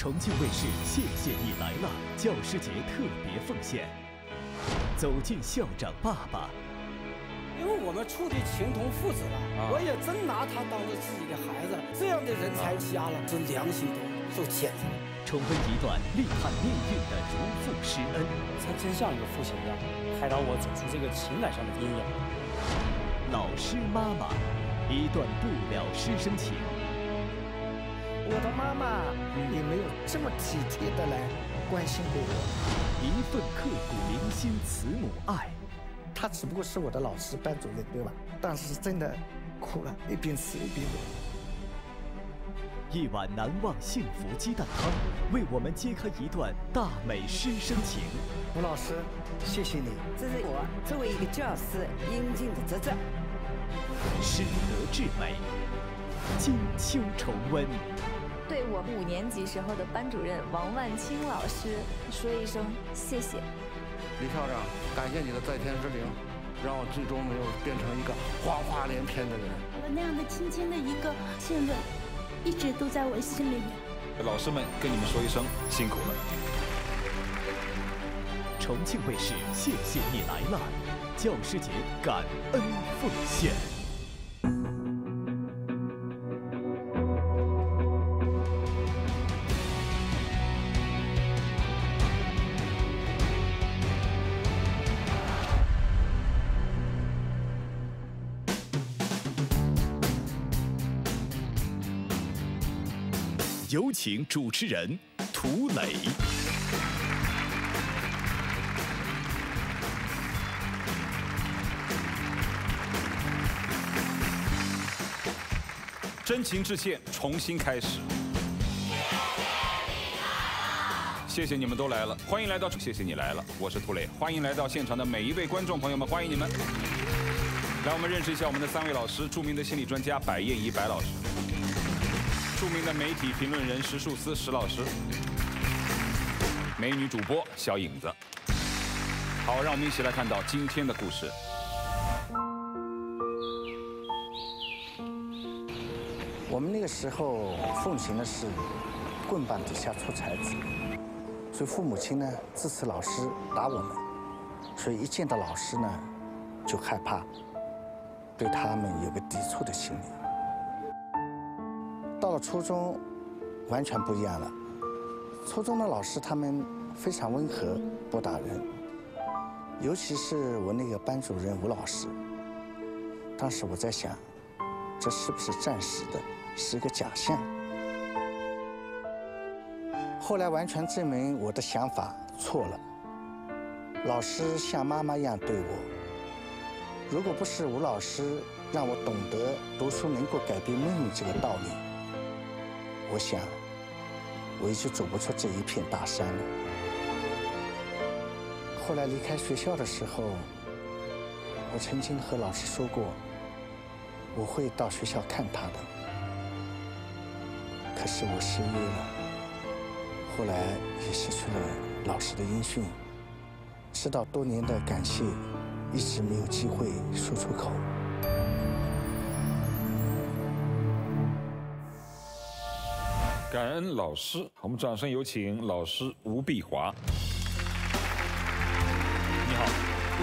重庆卫视《谢谢你来了》教师节特别奉献，走进校长爸爸。 因为我们处的情同父子了，我也真拿他当做自己的孩子。这样的人才瞎了，这良心都受谴责。 重温一段力撼命运的如父师恩， 他真像一个父亲一样，开导我走出这个情感上的阴影。 老师妈妈，一段不了师生情。 我的妈妈也没有这么体贴的来关心过我。 一份刻骨铭心慈母爱。 他只不过是我的老师、班主任，对吧？当时真的哭了，一边吃一边一碗难忘幸福鸡蛋汤，为我们揭开一段大美师生情。 吴老师，谢谢你。 这是我作为一个教师应尽的职责。 师德至美，金秋重温。 对我5年级时候的班主任王万清老师说一声谢谢。 李校长，感谢你的在天之灵，让我最终没有变成一个谎话连篇的人。 我那样的轻轻的一个信任，一直都在我心里面。 老师们跟你们说一声辛苦了。 重庆卫视《谢谢你来了》教师节感恩奉献。有请主持人涂磊。 真情致歉，重新开始。谢谢你们都来了，欢迎来到谢谢你来了，我是涂磊，欢迎来到现场的每一位观众朋友们，欢迎你们。来，我们认识一下我们的3位老师：著名的心理专家白燕仪白老师。著名的媒体评论人石树思石老师，美女主播小影子。好，让我们一起来看到今天的故事。 我们那个时候奉行的是棍棒底下出才子，所以父母亲呢支持老师打我们，所以一见到老师呢就害怕，对他们有个抵触的心理。到了初中，完全不一样了。初中的老师他们非常温和，不打人，尤其是我那个班主任吴老师。当时我在想，这是不是暂时的，是一个假象？后来完全证明我的想法错了。老师像妈妈一样对我，如果不是吴老师让我懂得读书能够改变命运这个道理，我想，我也就走不出这一片大山了。后来离开学校的时候，我曾经和老师说过，我会到学校看他的。可是我失约了，后来也失去了老师的音讯，直到多年的感谢，一直没有机会说出口。 感恩老师，我们掌声有请老师吴碧华。你好。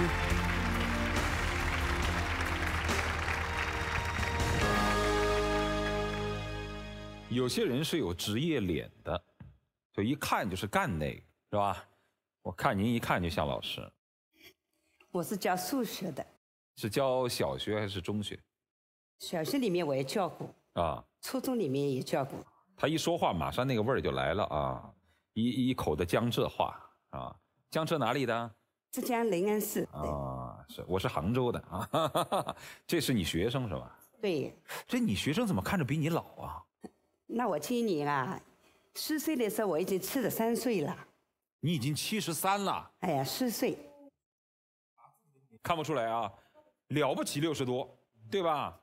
有些人是有职业脸的，就一看就是干那个，是吧？我看您一看就像老师。 我是教数学的。 是教小学还是中学？ 小学里面我也教过啊， 初中里面也教过。 他一说话，马上那个味儿就来了啊！一口的江浙话啊，江浙哪里的？ 浙江临安市。 啊，是，我是杭州的啊。哈哈哈，这是你学生是吧？ 对。 这你学生怎么看着比你老啊？ 那我今年啊，4岁的时候我已经73岁了。 你已经73了？ 哎呀，4岁。 看不出来啊，了不起60多，对吧？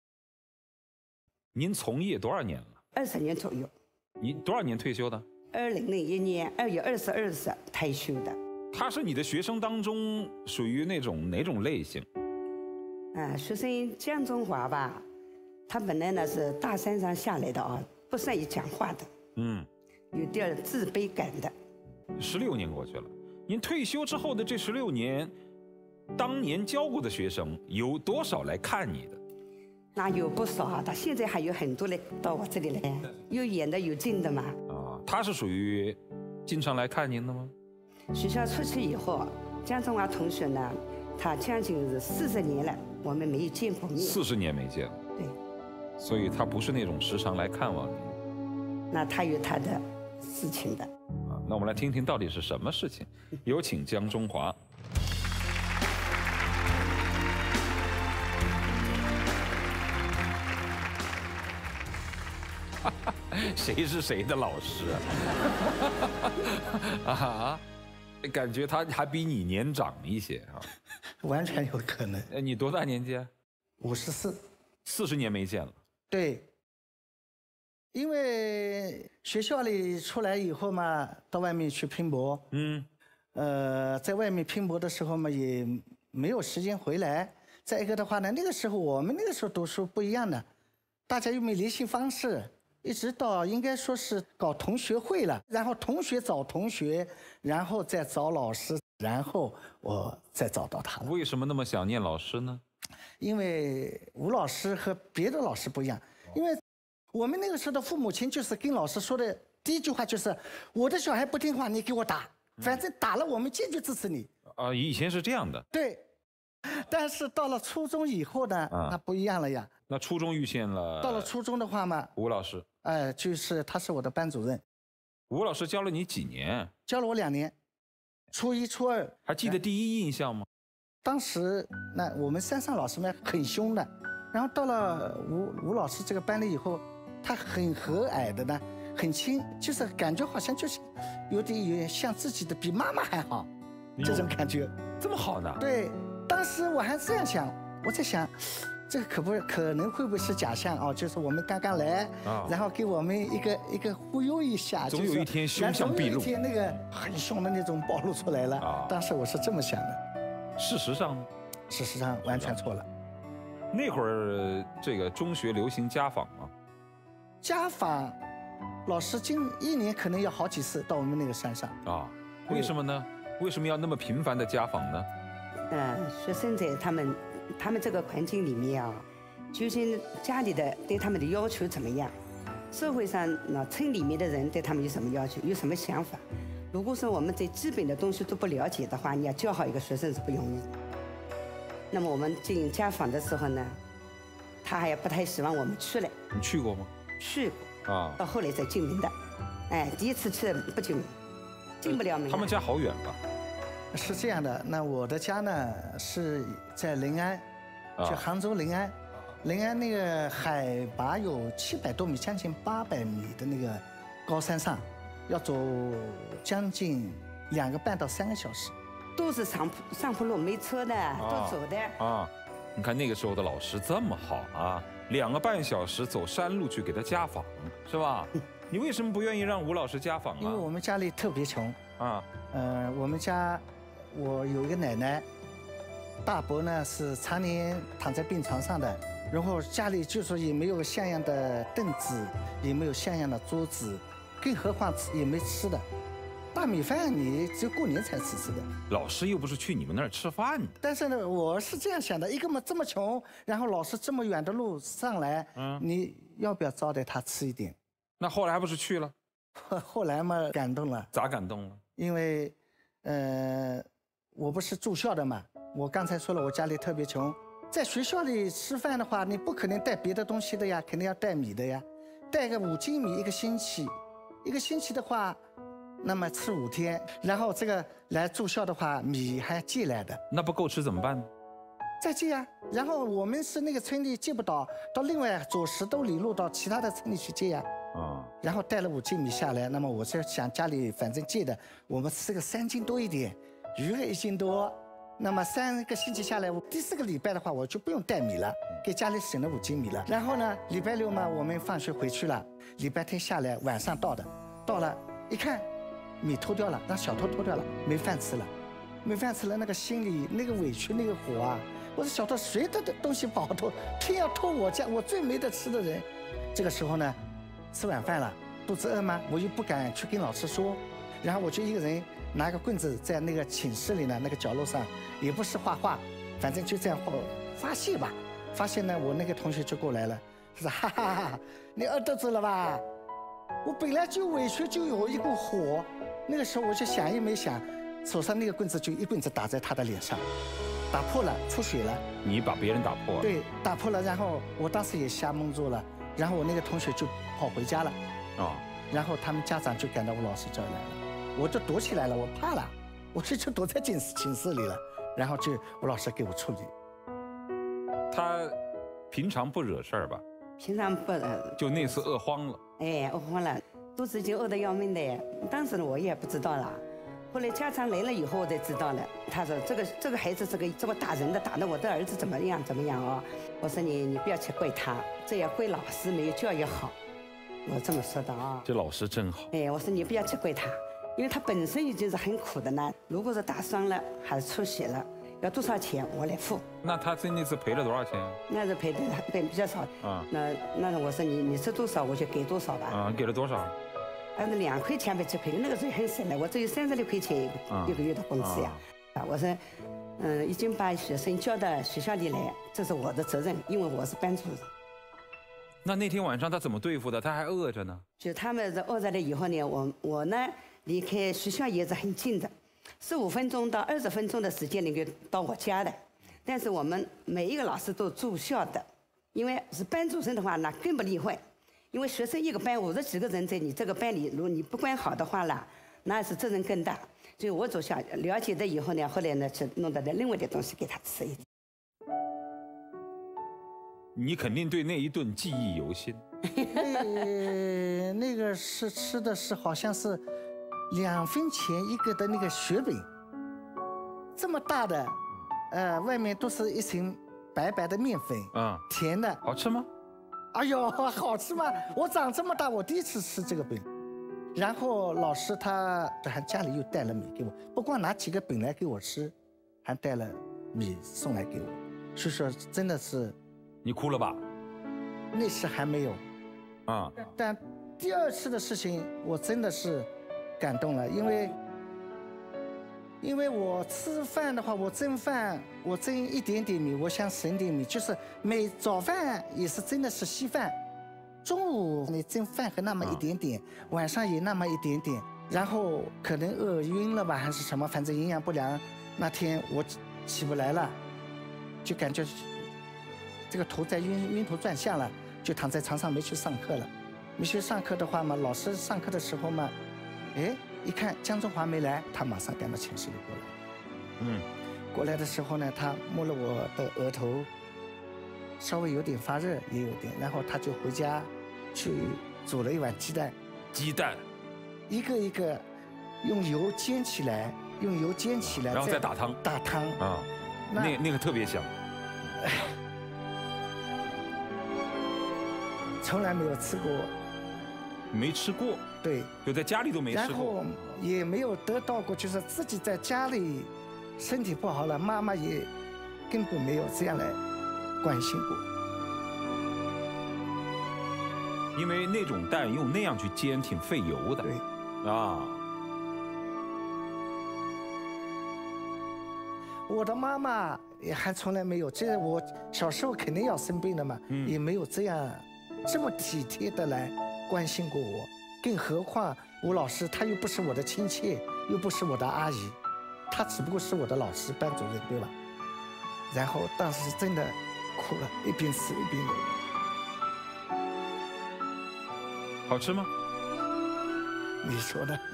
您从业多少年了 ？20年左右。 你多少年退休的 ？2001年2月22日退休的。 他是你的学生当中属于哪种类型？ 学生江中华吧，他本来呢是大山上下来的啊，不善于讲话的。 有点自卑感的。 16年过去了，您退休之后的这16年，当年教过的学生有多少来看你的？ 那有不少啊，到现在还有很多来到我这里来，有远的有近的嘛。 啊，他是属于经常来看您的吗？ 学校出去以后，江中华同学呢，他将近是40年了，我们没有见过面。 40年没见了。 对。 所以他不是那种时常来看望您。 那他有他的事情的。 啊，那我们来听听到底是什么事情。有请江中华。谁是谁的老师啊？啊，感觉他还比你年长一些啊。 完全有可能。 你多大年纪啊 ？54。40 年没见了。 对。因为学校里出来以后嘛，到外面去拼搏。在外面拼搏的时候嘛，也没有时间回来。再一个的话呢，那个时候我们那个时候读书不一样的，大家又没联系方式。一直到应该说是搞同学会了，然后同学找同学，然后再找老师，然后我再找到他了。 为什么那么想念老师呢？ 因为吴老师和别的老师不一样，因为我们那个时候的父母亲就是跟老师说的第一句话就是：“我的小孩不听话，你给我打，反正打了我们坚决支持你。” 啊，以前是这样的。 对，但是到了初中以后呢，那不一样了呀。 那初中遇见了。 到了初中的话嘛， 吴老师。 就是他是我的班主任。 吴老师教了你几年？ 教了我2年，初1、初2。 还记得第一印象吗？ 当时那我们山上老师们很凶的，然后到了吴老师这个班里以后，他很和蔼的呢，很亲，就是感觉好像就是有点像自己的，比妈妈还好，这种感觉。 这么好呢？ 对，当时我还这样想，我在想。这个可能会不会是假象啊？就是我们刚刚来，然后给我们一个忽悠一下， 总有一天凶相毕露， 总有一天那个很凶的那种暴露出来了。当时我是这么想的。 事实上呢？ 事实上完全错了。 那会儿这个中学流行家访吗？ 家访，老师1年可能要好几次到我们那个山上。 啊，为什么呢？为什么要那么频繁的家访呢？ 学生在他们这个环境里面啊，究竟家里的对他们的要求怎么样？社会上村里面的人对他们有什么要求，有什么想法？如果说我们对基本的东西都不了解的话，你要教好一个学生是不容易。那么我们进家访的时候呢，他还不太希望我们去了。 你去过吗？ 去过啊，到后来才进门的。第一次去不进门，进不了门。 他们家好远吧？ 是这样的，那我的家呢是在临安，就杭州临安。临安那个海拔有700多米，将近800米的那个高山上，要走将近2个半到3个小时。 都是上坡路，没车的，都走的。 啊，你看那个时候的老师这么好啊，2个半小时走山路去给他家访，是吧？你为什么不愿意让吴老师家访啊？ 因为我们家里特别穷啊。我们家我有一个奶奶，大伯呢是常年躺在病床上的，然后家里就说也没有像样的凳子，也没有像样的桌子，更何况也没吃的。大米饭你只有过年才吃的。 老师又不是去你们那儿吃饭的。 但是呢，我是这样想的，一个嘛这么穷，然后老师这么远的路上来，你要不要招待他吃一点？ 那后来还不是去了？ 后来嘛感动了。 咋感动了？ 因为，我不是住校的嘛，我刚才说了，我家里特别穷，在学校里吃饭的话，你不可能带别的东西的呀，肯定要带米的呀，带个5斤米1个星期，一个星期的话。那么吃5天，然后这个来住校的话，米还借来的， 那不够吃怎么办呢？ 再借啊。然后我们是那个村里借不到，到另外走10多里路到其他的村里去借呀。然后带了5斤米下来，那么我是想家里反正借的，我们吃个3斤多一点，鱼个1斤多，那么3个星期下来，第4个礼拜的话我就不用带米了，给家里省了5斤米了。然后呢，礼拜6嘛我们放学回去了，礼拜天下来晚上到了一看。米偷掉了，让小偷偷掉了，没饭吃了，没饭吃了，那个心里那个委屈那个火啊！我说小偷谁的东西不好偷，偏要偷我家我最没得吃的人。这个时候呢，吃晚饭了， 肚子饿吗？我又不敢去跟老师说，然后我就一个人拿个棍子在那个寝室里呢那个角落上，也不是画画，反正就这样发泄吧。发现呢，我那个同学就过来了，他说：“哈哈哈，你饿肚子了吧？我本来就委屈，就有一股火。那个时候我就想也没想，手上那个棍子就一棍子打在他的脸上，打破了，出血了。 你把别人打破了？ 对，打破了。然后我当时也吓懵住了，然后我那个同学就跑回家了。然后他们家长就赶到我老师这儿来了，我就躲起来了，我怕了，我就躲在寝室里了。然后就我老师给我处理。 他平常不惹事儿吧？ 平常不惹。就那次饿慌了。 哎，饿慌了，肚子已经饿得要命的。当时呢，我也不知道了。后来家长来了以后，我才知道了。他说这个孩子这么打人的，打得我的儿子怎么样啊？我说你不要去怪他，这要怪老师没有教育好。我这么说的啊。 这老师真好。 哎，我说你不要去怪他，因为他本身已经是很苦的呢。如果是打伤了还是出血了，要多少钱我来付。 那他那次赔了多少钱？ 那是赔的比较少啊。那我说你吃多少我就给多少吧。 啊，给了多少？ 按照2块钱呗就赔。那个时候很省的，我只有36块钱一个月的工资呀。我说，已经把学生叫到学校里来，这是我的责任，因为我是班主任。 那天晚上他怎么对付的？他还饿着呢。 就他们饿着了以后呢，我呢离开学校也是很近的，15分钟到20分钟的时间能够到我家的。但是我们每一个老师都住校的，因为是班主任的话那更不例外。因为学生一个班50几个人在你这个班里，如果你不管好的话啦，那是责任更大。所以我走校了解的以后呢，后来呢去弄到了另外的东西给他吃。 你肯定对那一顿记忆犹新。 那个是吃的是好像是2分钱一个的那个雪饼，这么大的，外面都是一层白白的面粉，甜的， 好吃吗？ 哎呦，好吃吗？我长这么大，我第一次吃这个饼。然后老师他还家里又带了米给我，不光拿几个饼来给我吃，还带了米送来给我。所以说真的是， 你哭了吧？ 那时还没有，但第2次的事情我真的是感动了，因为我吃饭的话，我蒸饭，我蒸一点点米，我想省点米，就是每早饭也是真的是稀饭，中午你蒸饭和那么一点点，晚上也那么一点点，然后可能饿晕了吧，还是什么，反正营养不良。那天我起不来了，就感觉这个头在晕头转向了，就躺在床上没去上课了。没去上课的话嘛，老师上课的时候嘛，一看江中华没来，他马上赶到寝室里过来。过来的时候呢，他摸了我的额头，稍微有点发热，也有点，然后他就回家去煮了一碗鸡蛋，一个一个用油煎起来， 然后再打汤啊，那个特别香， 从来没有吃过。 没吃过， 对， 就在家里都没吃过， 然后也没有得到过，就是自己在家里身体不好了，妈妈也根本没有这样来关心过。 因为那种蛋用那样去煎挺费油的， 对，我的妈妈也还从来没有，这我小时候肯定要生病的嘛，也没有这么体贴的来关心过我，更何况吴老师他又不是我的亲戚，又不是我的阿姨，他只不过是我的老师班主任，对吧？然后当时真的哭了，一边吃一边流。 好吃吗？ 你说的。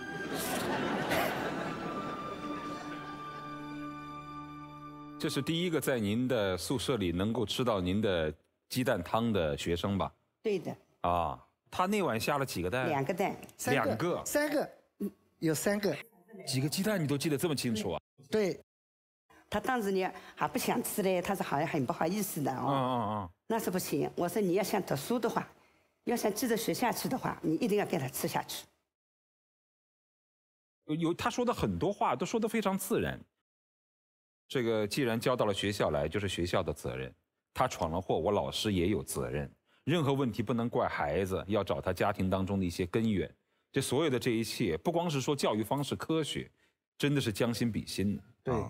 这是第一个在您的宿舍里能够吃到您的鸡蛋汤的学生吧？ 对的。 他那晚下了几个蛋 ？2个蛋。 3个，有3个。 几个鸡蛋你都记得这么清楚啊？ 对。 他当时呢还不想吃嘞，他是好像很不好意思的那是不行，我说你要想读书的话，要想继续学下去的话，你一定要给他吃下去。 他说的很多话都说得非常自然。这个既然交到了学校来，就是学校的责任。他闯了祸，我老师也有责任。 任何问题不能怪孩子，要找他家庭当中的一些根源。这所有的这一切，不光是说教育方式科学，真的是将心比心的。 对，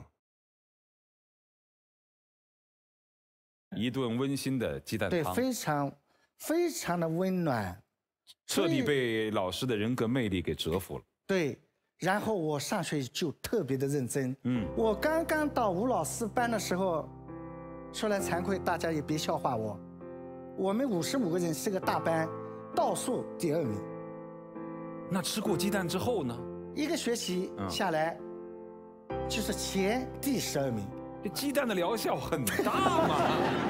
一顿温馨的鸡蛋汤， 对，非常的温暖， 彻底被老师的人格魅力给折服了。 对，然后我上学就特别的认真。我刚刚到吴老师班的时候，说来惭愧，大家也别笑话我。我们55个人是个大班，倒数第2名。 那吃过鸡蛋之后呢？ 一个学期下来，就是前第12名。 这鸡蛋的疗效很大嘛。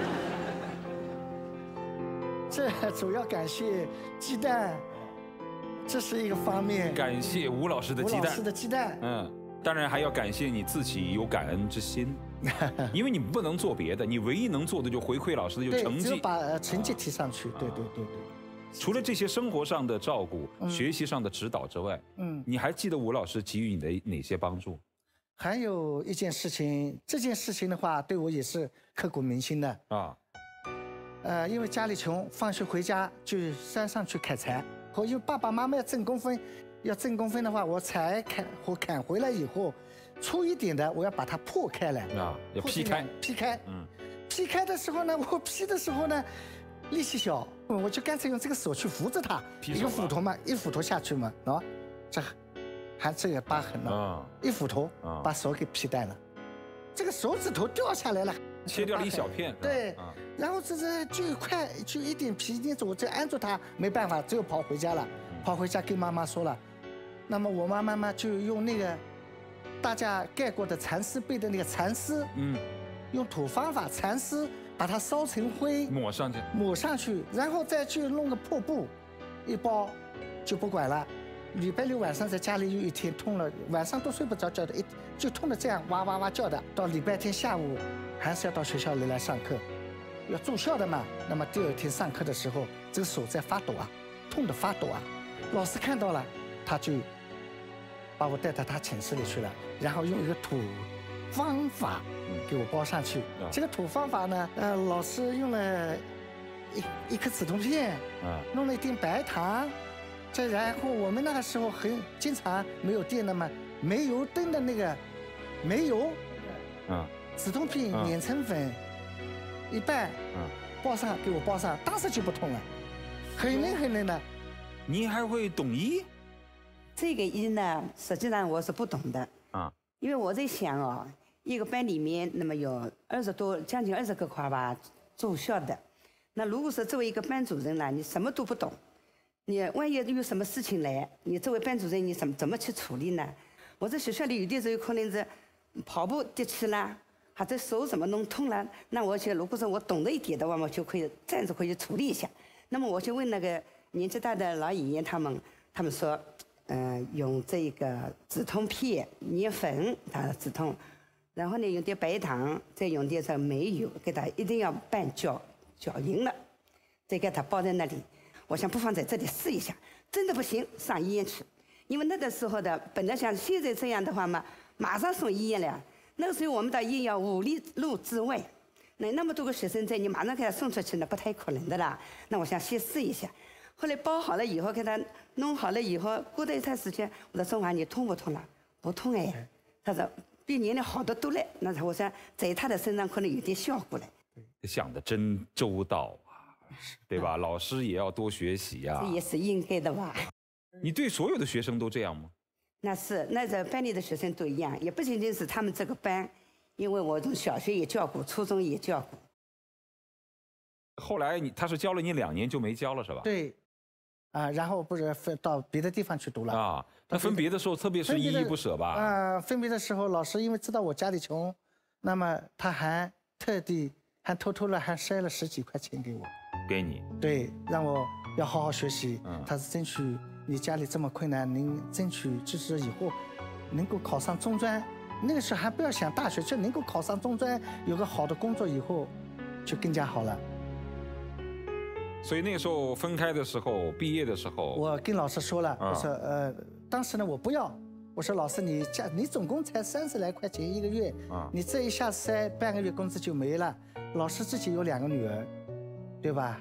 这主要感谢鸡蛋，这是一个方面。 感谢吴老师的鸡蛋。 吴老师的鸡蛋。 当然还要感谢你自己有感恩之心，因为你不能做别的，你唯一能做的就回馈老师的就成绩， 只有把成绩提上去。对。 除了这些生活上的照顾、学习上的指导之外，你还记得吴老师给予你的哪些帮助？ 还有一件事情，这件事情的话，对我也是刻骨铭心的啊。因为家里穷，放学回家就山上去砍柴，因为爸爸妈妈要挣工分。要挣工分的话，我柴砍回来以后，粗一点的我要把它破开来啊，要劈开。 劈开的时候呢，我劈的时候呢，力气小，我就干脆用这个手去扶着它，一个斧头嘛，一斧头下去嘛，这还这个疤痕呢，一斧头把手给劈断了，这个手指头掉下来了， 切掉了一小片。 对，然后这就一点皮一点走，这按住它，没办法，只有跑回家了。跑回家跟妈妈说了。那么我妈妈就用那个大家盖过的蚕丝被的那个蚕丝，用土方法蚕丝把它烧成灰，抹上去，然后再去弄个破布一包，就不管了。礼拜6晚上在家里有一天痛了，晚上都睡不着觉的，就痛得这样哇哇哇叫的。到礼拜天下午还是要到学校里来上课，要住校的嘛。那么第2天上课的时候，这个手在发抖啊，痛得发抖啊。老师看到了，他就把我带到他寝室里去了，然后用一个土方法给我包上去。这个土方法呢，老师用了一颗止痛片，弄了一点白糖，再然后我们那个时候经常没有电的嘛，煤油灯的那个煤油，止痛片碾成粉一半，给我包上，当时就不痛了，很嫩的。 你还会懂医？ 这个医呢，实际上我是不懂的因为我在想一个班里面那么有将近20个块吧住校的，那如果是作为一个班主任呢，你什么都不懂，你万一有什么事情来，你作为班主任你怎么去处理呢？我在学校里有的时候可能是跑步跌起了，或者手怎么弄痛了，那我如果说我懂得一点的话，我就可以暂时可以处理一下。那么我就问那个年纪大的老爷爷他们说，用这个止痛片捏粉它止痛，然后呢用点白糖，再用点这煤油，给它一定要拌搅匀了，再给它包在那里。我想不妨在这里试一下，真的不行上医院去，因为那个时候的本来像现在这样的话嘛，马上送医院了。那个时候我们到医院要5里路之外，那么多个学生在，你马上给他送出去呢，不太可能的啦。那我想先试一下。后来包好了以后，给他弄好了以后，过了一段时间，我说：“钟华，你痛不痛了？”不痛哎。他说：“比年龄好得多嘞。”那我想在他的身上可能有点效果嘞。 想得真周到啊，对吧？老师也要多学习呀。 这也是应该的吧？ 你对所有的学生都这样吗？ 那这班里的学生都一样，也不仅仅是他们这个班，因为我从小学也教过，初中也教过。 后来他是教了你2年就没教了是吧？ 对。然后不是分到别的地方去读了啊。那分别的时候，特别是依依不舍吧？ 分别的时候，老师因为知道我家里穷，那么他还特地还偷偷的还塞了10几块钱给我。 给你？ 对，让我要好好学习。他是争取你家里这么困难，能争取就是以后能够考上中专。那个时候还不要想大学，就能够考上中专，有个好的工作以后，就更加好了。 所以那个时候分开的时候，毕业的时候， 我跟老师说了，我说当时呢我不要，我说老师你总共才30来块钱1个月，你这一下塞半个月工资就没了。老师自己有2个女儿，对吧？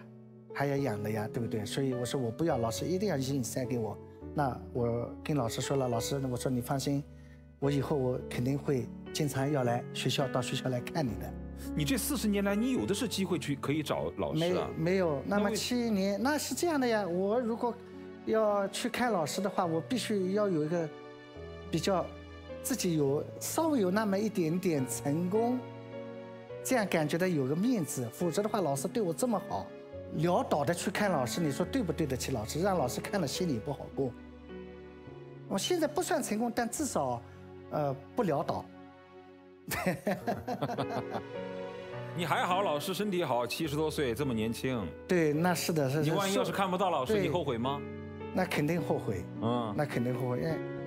还要养的呀，对不对？所以我说我不要，老师一定要硬塞给我。那我跟老师说了，老师，我说你放心，我以后我肯定会经常要来学校，到学校来看你的。 你这40年来，你有的是机会可以找老师啊。 没有，那么7年，那是这样的呀。我如果要去看老师的话，我必须要有一个比较自己稍微有那么一点点成功，这样感觉到有个面子。否则的话，老师对我这么好，潦倒的去看老师，你说对不对得起老师？让老师看了心里不好过。我现在不算成功，但至少不潦倒。 你还好，老师身体好，70多岁这么年轻。 对，那是的，是。 你万一要是看不到老师，你后悔吗？ 那肯定后悔。那肯定后悔。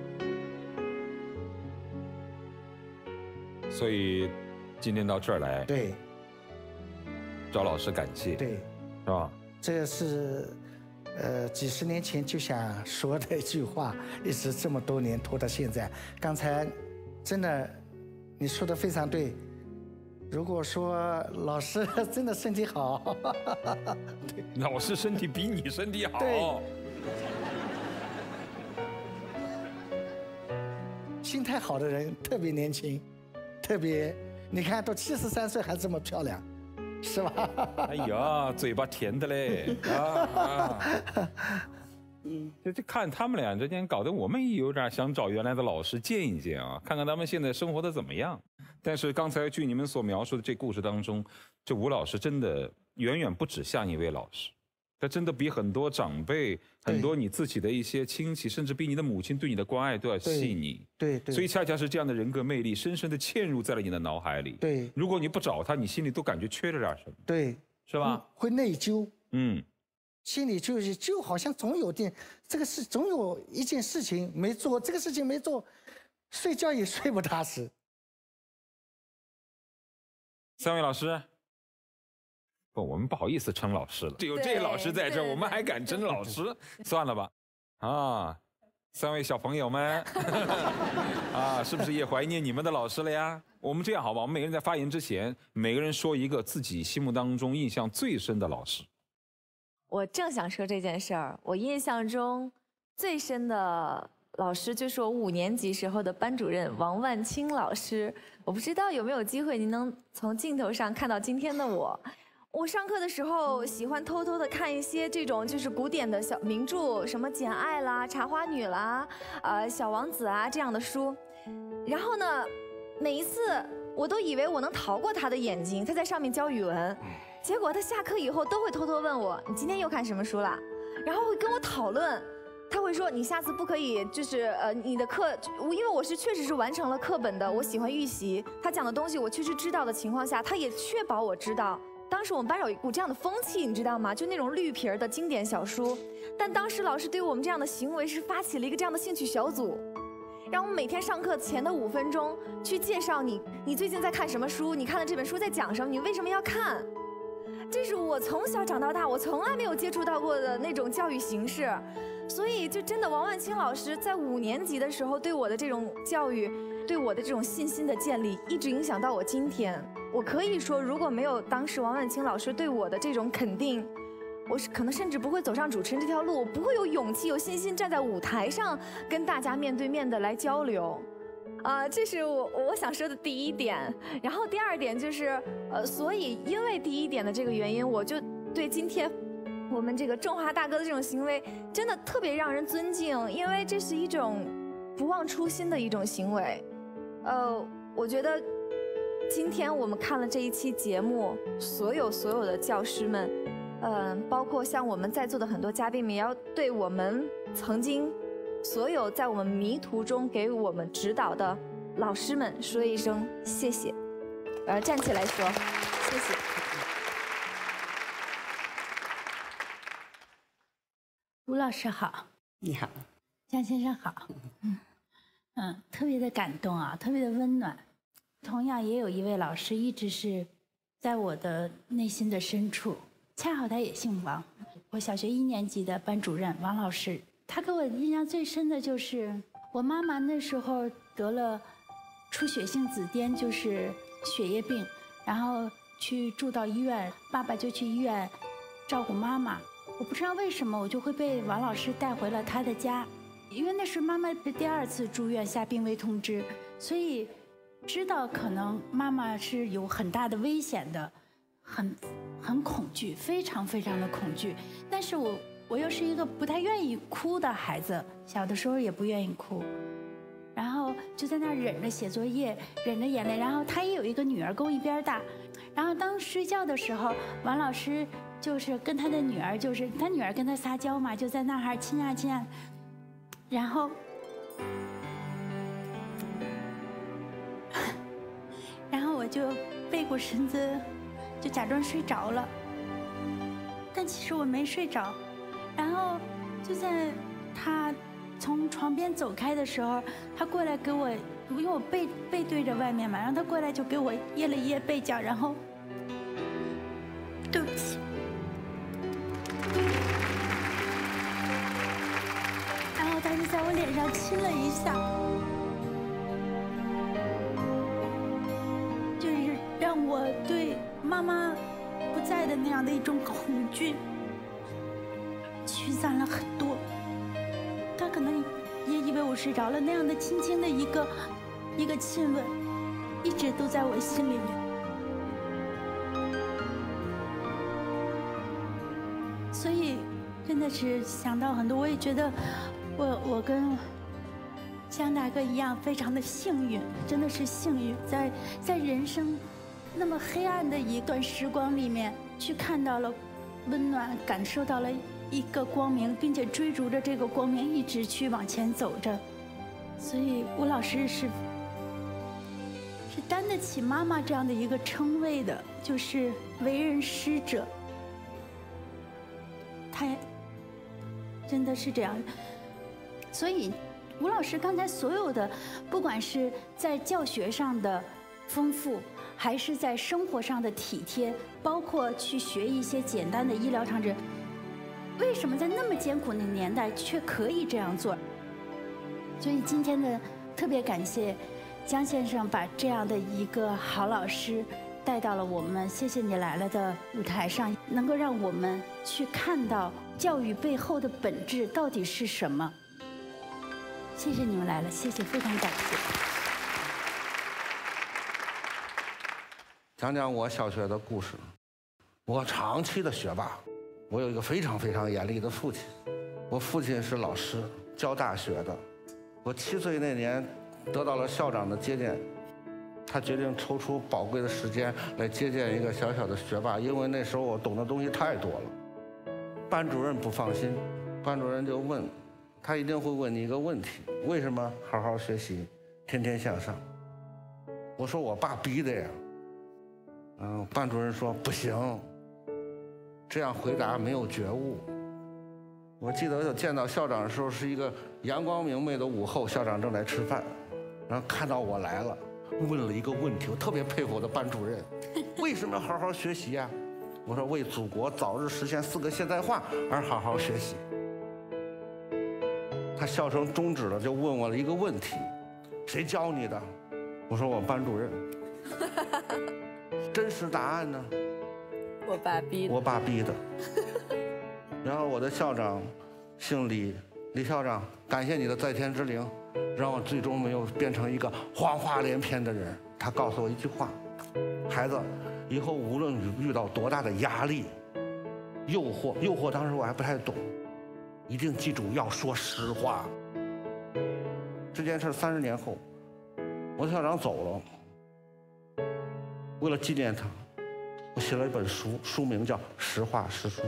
所以今天到这儿来， 对， 找老师感谢， 对， 是吧？ 这是几十年前就想说的一句话，一直这么多年拖到现在。刚才真的你说的非常对。如果说老师真的身体好， 老师身体比你身体好。 对，心态好的人特别年轻，特别你看都73岁还这么漂亮，是吧？ 哎呀，嘴巴甜的嘞就看他们俩之间搞得我们也有点想找原来的老师见一见啊，看看他们现在生活的怎么样。但是刚才据你们所描述的这故事当中，这吴老师真的远远不止像一位老师，他真的比很多长辈、很多你自己的一些亲戚，甚至比你的母亲对你的关爱都要细腻。 对， 所以恰恰是这样的人格魅力，深深地嵌入在了你的脑海里。 对， 如果你不找他，你心里都感觉缺了点什么。 对， 是吧？ 会内疚。心里就好像总有总有一件事情没做，这个事情没做，睡觉也睡不踏实。 3位老师，不，我们不好意思称老师了，有这老师在这儿，我们还敢称老师？算了吧。3位小朋友们，是不是也怀念你们的老师了呀？我们这样好吧，我们每个人在发言之前，每个人说一个自己心目当中印象最深的老师。 我正想说这件事儿，我印象中最深的老师就是我5年级时候的班主任王万清老师。我不知道有没有机会您能从镜头上看到今天的我。我上课的时候喜欢偷偷的看一些这种就是古典的小名著，什么《简爱》啦、《茶花女》啦、小王子啊这样的书。然后呢，每一次我都以为我能逃过他的眼睛，他在上面教语文。结果他下课以后都会偷偷问我：“你今天又看什么书了？”然后会跟我讨论。他会说：“你下次不可以，就是你的课，因为我确实是完成了课本的，我喜欢预习。他讲的东西我确实知道的情况下，他也确保我知道。当时我们班有一股这样的风气，你知道吗？就那种绿皮儿的经典小书。但当时老师对我们这样的行为是发起了一个这样的兴趣小组。”让我们每天上课前的5分钟去介绍你最近在看什么书，你看的这本书在讲什么，你为什么要看？这是我从小长到大我从来没有接触到过的那种教育形式，所以就真的王万清老师在5年级的时候对我的这种教育，对我的这种信心的建立，一直影响到我今天。我可以说，如果没有当时王万清老师对我的这种肯定，我可能甚至不会走上主持人这条路，我不会有勇气、有信心站在舞台上跟大家面对面的来交流。这是我想说的第一点。然后第二点就是，所以因为第一点的这个原因，我就对今天我们这个中华大哥的这种行为真的特别让人尊敬，因为这是一种不忘初心的一种行为。我觉得今天我们看了这一期节目，所有的教师们，包括像我们在座的很多嘉宾们，也要对我们曾经所有在我们迷途中给我们指导的老师们说一声谢谢。站起来说谢谢。 吴老师好。 你好。 江先生好。特别的感动啊，特别的温暖。同样也有一位老师一直是在我的内心的深处，恰好他也姓王。我小学1年级的班主任王老师，他给我印象最深的就是我妈妈那时候得了出血性紫癜，就是血液病，然后去住到医院，爸爸就去医院照顾妈妈。我不知道为什么，我就会被王老师带回了他的家，因为那是妈妈的第2次住院下病危通知，所以知道可能妈妈是有很大的危险的，很恐惧，非常非常的恐惧。但是我又是一个不太愿意哭的孩子，小的时候也不愿意哭，然后就在那儿忍着写作业，忍着眼泪。然后他也有一个女儿跟我一边大，然后当睡觉的时候，王老师就是跟他的女儿，就是他女儿跟他撒娇嘛，就在那儿亲啊亲啊，然后我就背过身子，就假装睡着了，但其实我没睡着。然后就在他从床边走开的时候，他过来给我，因为我背对着外面嘛，然后他过来就给我掖了掖背角，然后对不起。然后他就在我脸上亲了一下，就是让我对妈妈不在的那样的一种恐惧驱散了很多。他可能也以为我睡着了，那样的轻轻的一个亲吻，一直都在我心里面。所以真的是想到很多，我也觉得我跟江大哥一样，非常的幸运，真的是幸运，在人生那么黑暗的一段时光里面，去看到了温暖，感受到了一个光明，并且追逐着这个光明一直去往前走着。所以吴老师是担得起妈妈这样的一个称谓的，就是为人师者。他真的是这样。所以吴老师刚才所有的，不管是在教学上的丰富，还是在生活上的体贴，包括去学一些简单的医疗常识，为什么在那么艰苦的年代却可以这样做？所以今天的特别感谢江先生把这样的一个好老师带到了我们谢谢你来了的舞台上，能够让我们去看到教育背后的本质到底是什么。谢谢你们来了，谢谢，非常感谢。 讲讲我小学的故事。我长期的学霸，我有一个非常非常严厉的父亲。我父亲是老师，教大学的。我7岁那年得到了校长的接见，他决定抽出宝贵的时间来接见一个小小的学霸，因为那时候我懂的东西太多了。班主任不放心，班主任就问，他一定会问你一个问题：为什么好好学习，天天向上？我说我爸逼的呀。班主任说不行，这样回答没有觉悟。我记得我见到校长的时候是一个阳光明媚的午后，校长正在吃饭，然后看到我来了，问了一个问题，我特别佩服我的班主任，为什么要好好学习呀？我说为祖国早日实现4个现代化而好好学习。他笑声终止了，就问我了一个问题：谁教你的？我说我班主任。真实答案呢？ 我爸逼的。 我爸逼的。然后我的校长姓李，李校长，感谢你的在天之灵，让我最终没有变成一个谎话连篇的人。他告诉我一句话：孩子，以后无论遇到多大的压力、诱惑当时我还不太懂，一定记住要说实话。这件事30年后，我的校长走了，为了纪念他，我写了一本书，书名叫《实话实说》。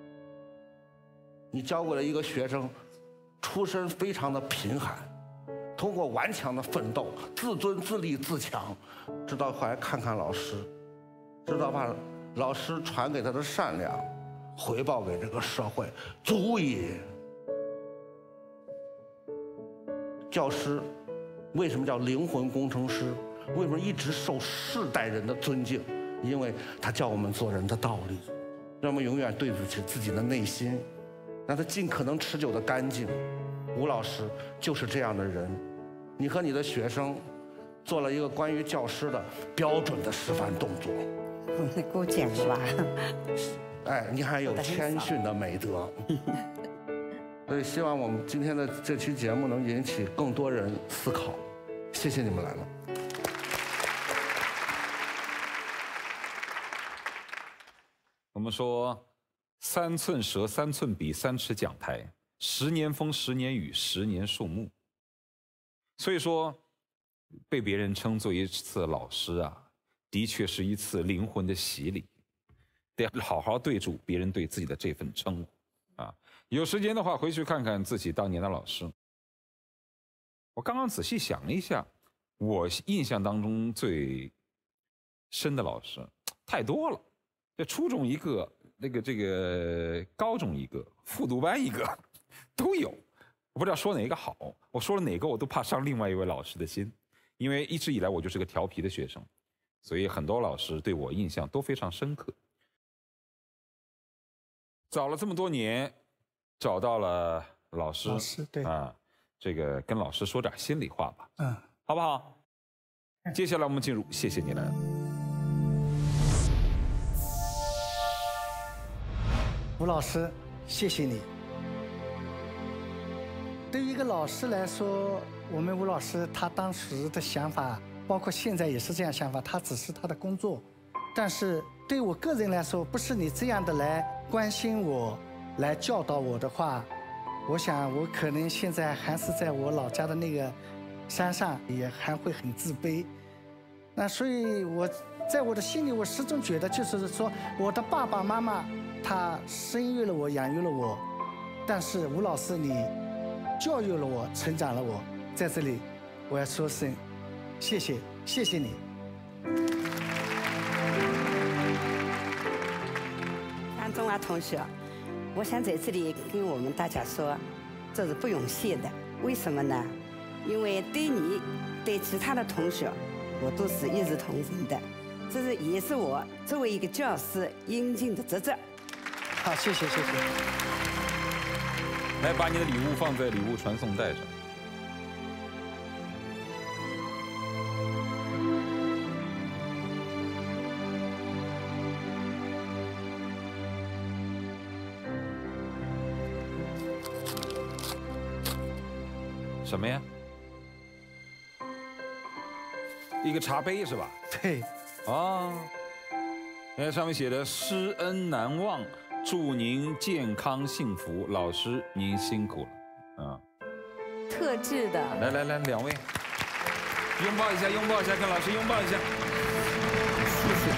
你教过了一个学生，出身非常的贫寒，通过顽强的奋斗，自尊自立自强，直到后来看看老师，直到把老师传给他的善良回报给这个社会，足以。教师为什么叫灵魂工程师？为什么一直受世代人的尊敬？因为他教我们做人的道理，让我们永远对得起自己的内心，让他尽可能持久的干净。吴老师就是这样的人。你和你的学生做了一个关于教师的标准的示范动作。 给我讲吧。 哎，你还有谦逊的美德。所以希望我们今天的这期节目能引起更多人思考。谢谢你们来了。 我们说，3寸舌3寸笔3尺讲台，10年风10年雨10年树木。所以说，被别人称作一次老师啊，的确是一次灵魂的洗礼，得好好对住别人对自己的这份称呼啊。有时间的话，回去看看自己当年的老师。我刚刚仔细想了一下，我印象当中最深的老师太多了，这初中一个，这个高中一个，复读班一个，都有。我不知道说哪个好，我说了哪个我都怕伤另外一位老师的心，因为一直以来我就是个调皮的学生，所以很多老师对我印象都非常深刻。找了这么多年，找到了老师， 对啊，这个跟老师说点心里话吧，好不好？接下来我们进入，谢谢你来了。 吴老师，谢谢你。对于一个老师来说，我们吴老师他当时的想法，包括现在也是这样想法，他只是他的工作。但是对我个人来说，不是你这样的来关心我，来教导我的话，我想我可能现在还是在我老家的那个山上，也还会很自卑。那所以我在我的心里，我始终觉得就是说，我的爸爸妈妈他生育了我，养育了我，但是吴老师你教育了我，成长了我，在这里我要说声谢谢，谢谢你。 张中华同学，我想在这里跟我们大家说，这是不用谢的。为什么呢？因为对你，对其他的同学，我都是一视同仁的。这是也是我作为一个教师应尽的职责。 好，谢谢，谢谢。 来，把你的礼物放在礼物传送带上。什么呀？一个茶杯是吧？ 对。 啊，那上面写的“师恩难忘”。祝您健康幸福，老师您辛苦了，啊！ 特制的。 来，两位，拥抱一下，拥抱一下，跟老师拥抱一下。 谢谢。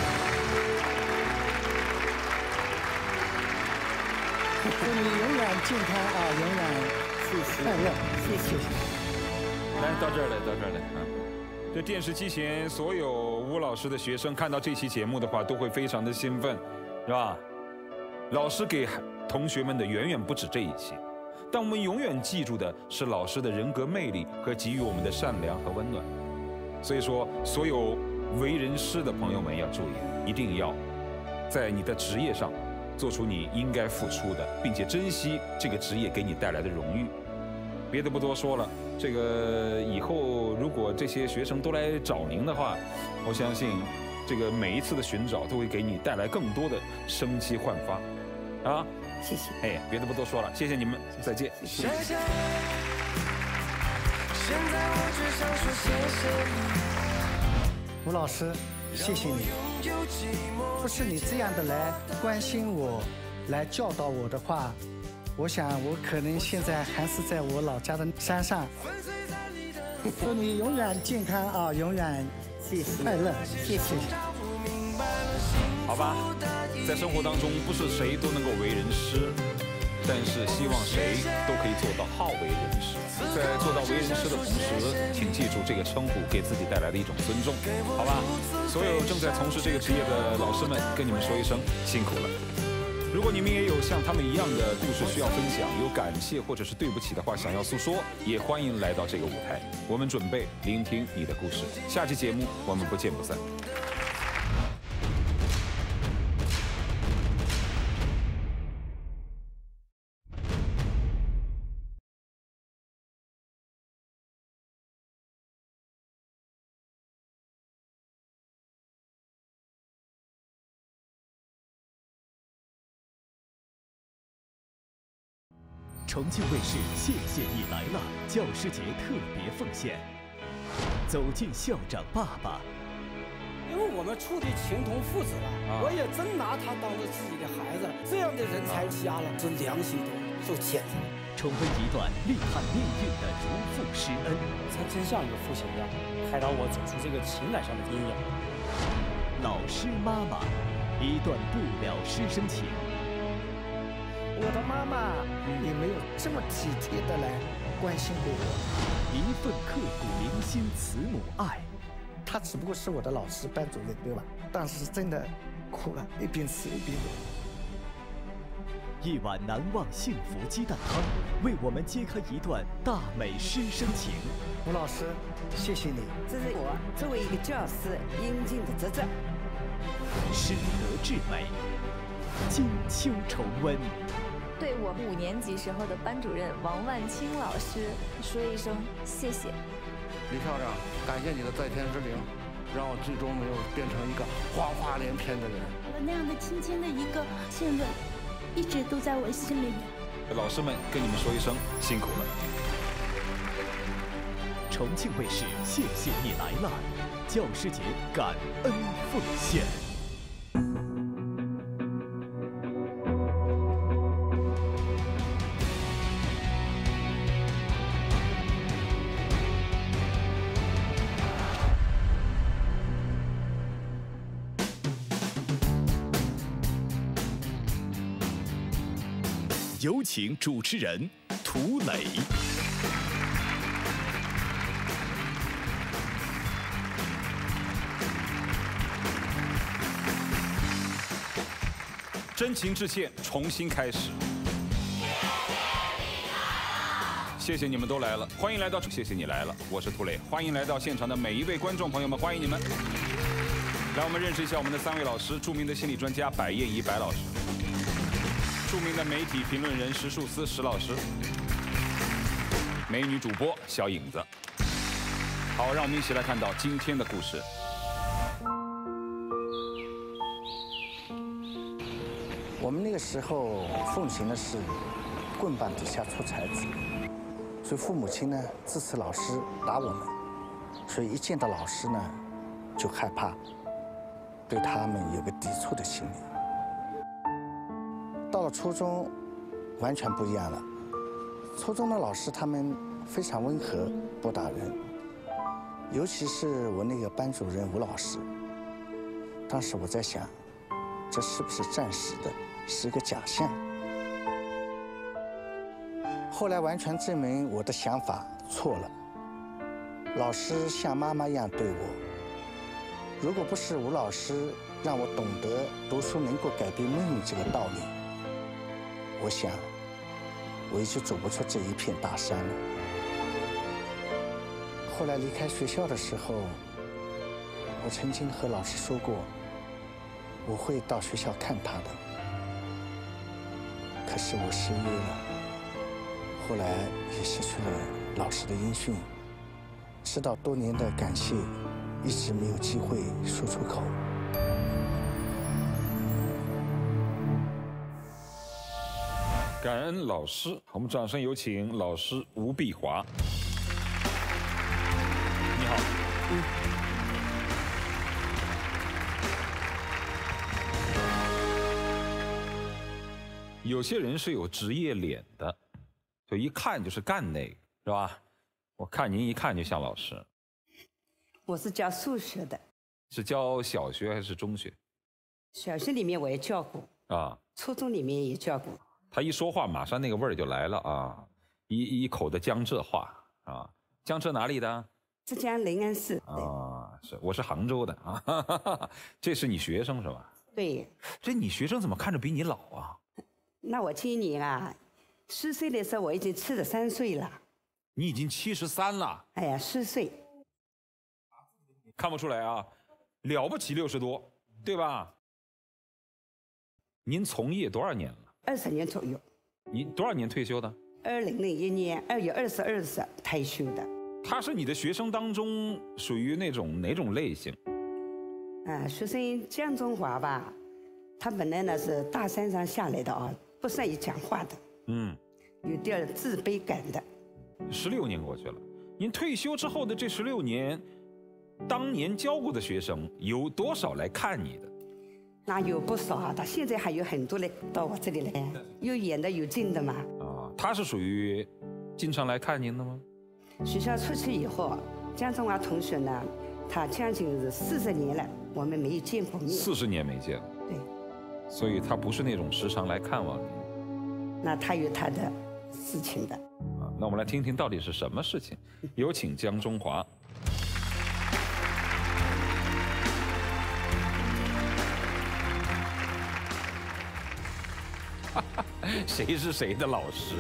祝你永远健康啊，永远快乐，谢谢。 来到这儿来啊！这电视机前所有吴老师的学生看到这期节目的话，都会非常的兴奋，是吧？老师给同学们的远远不止这一些，但我们永远记住的是老师的人格魅力和给予我们的善良和温暖。所以说，所有为人师的朋友们要注意，一定要在你的职业上做出你应该付出的，并且珍惜这个职业给你带来的荣誉。别的不多说了，这个以后如果这些学生都来找您的话，我相信这个每一次的寻找都会给你带来更多的生机焕发。啊， 谢谢。 哎，别的不多说了，谢谢你们，再见。 谢谢。现在我只想说谢谢你， 吴老师，谢谢你。不是你这样的来关心我，来教导我的话，我想我可能现在还是在我老家的山上。祝你永远健康啊，永远快乐，谢谢。 好吧，在生活当中，不是谁都能够为人师，但是希望谁都可以做到好为人师。在做到为人师的同时，请记住这个称呼给自己带来的一种尊重，好吧？所有正在从事这个职业的老师们，跟你们说一声辛苦了。如果你们也有像他们一样的故事需要分享，有感谢或者是对不起的话想要诉说，也欢迎来到这个舞台，我们准备聆听你的故事。下期节目我们不见不散。 重庆卫视《谢谢你来了》教师节特别奉献，走进校长爸爸。 因为我们处的情同父子了，我也真拿他当做自己的孩子，这样的人才瞎了，这良心都受谴责。 重温一段力撼命运的如父师恩， 他真像一个父亲一样，开导我走出这个情感上的阴影。 老师妈妈，一段不了师生情。 我的妈妈也没有这么体贴的来关心过我， 一份刻骨铭心慈母爱。 她只不过是我的老师、班主任，对吧？当时真的哭了，一边吃一边流。 一碗难忘幸福鸡蛋汤，为我们揭开一段大美师生情。 吴老师，谢谢你， 这是我作为一个教师应尽的职责。 师德至美，金秋重温。 对我5年级时候的班主任王万清老师说一声谢谢。 李校长，感谢你的在天之灵，让我最终没有变成一个谎话连篇的人。 那样的轻轻的一个亲吻，一直都在我心里面。 老师们跟你们说一声辛苦了。 重庆卫视《谢谢你来了》教师节感恩奉献。有请主持人涂磊。 真情致歉，重新开始。谢谢你们都来了，欢迎来到谢谢你来了，我是涂磊，欢迎来到现场的每一位观众朋友们，欢迎你们。来，我们认识一下我们的3位老师：著名的心理专家白燕仪白老师，著名的媒体评论人石树思石老师，美女主播小影子。好，让我们一起来看到今天的故事。 我们那个时候奉行的是棍棒底下出才子，所以父母亲呢支持老师打我们，所以一见到老师呢就害怕，对他们有个抵触的心理。到了初中，完全不一样了。初中的老师他们非常温和，不打人，尤其是我那个班主任吴老师。当时我在想，这是不是暂时的，是一个假象？后来完全证明我的想法错了。老师像妈妈一样对我，如果不是吴老师让我懂得读书能够改变命运这个道理，我想我也就走不出这一片大山了。后来离开学校的时候，我曾经和老师说过，我会到学校看他的。可是我失约了，后来也失去了老师的音讯，知道多年的感谢一直没有机会说出口。 感恩老师，我们掌声有请老师吴碧华。你好。有些人是有职业脸的，就一看就是干那个，是吧？我看您一看就像老师。 我是教数学的。 是教小学还是中学？ 小学里面我也教过啊， 初中里面也教过。 他一说话，马上那个味儿就来了啊！一口的江浙话啊，江浙哪里的？ 浙江临安市。 啊，是，我是杭州的啊。这是你学生是吧？ 对。 这你学生怎么看着比你老啊？ 那我今年啊，4岁的时候我已经73岁了。 你已经73了？ 哎呀，4岁。 看不出来啊，了不起60多，对吧？您从业多少年了 ？20年左右。 你多少年退休的 ？2001年2月22日退休的。 他是你的学生当中属于哪种类型？ 学生江中华吧，他本来呢是大山上下来的啊，不善于讲话的。 有点自卑感的。 16年过去了，您退休之后的这16年，当年教过的学生有多少来看你的？ 那有不少啊，到现在还有很多来到我这里来，有远的有近的嘛。 啊，他是属于经常来看您的吗？ 学校出去以后，江中华同学呢，他将近是40年了，我们没有见过面。 40年没见了。 对。 所以他不是那种时常来看望你。 那他有他的事情的。 啊，那我们来听听到底是什么事情。有请江中华。谁是谁的老师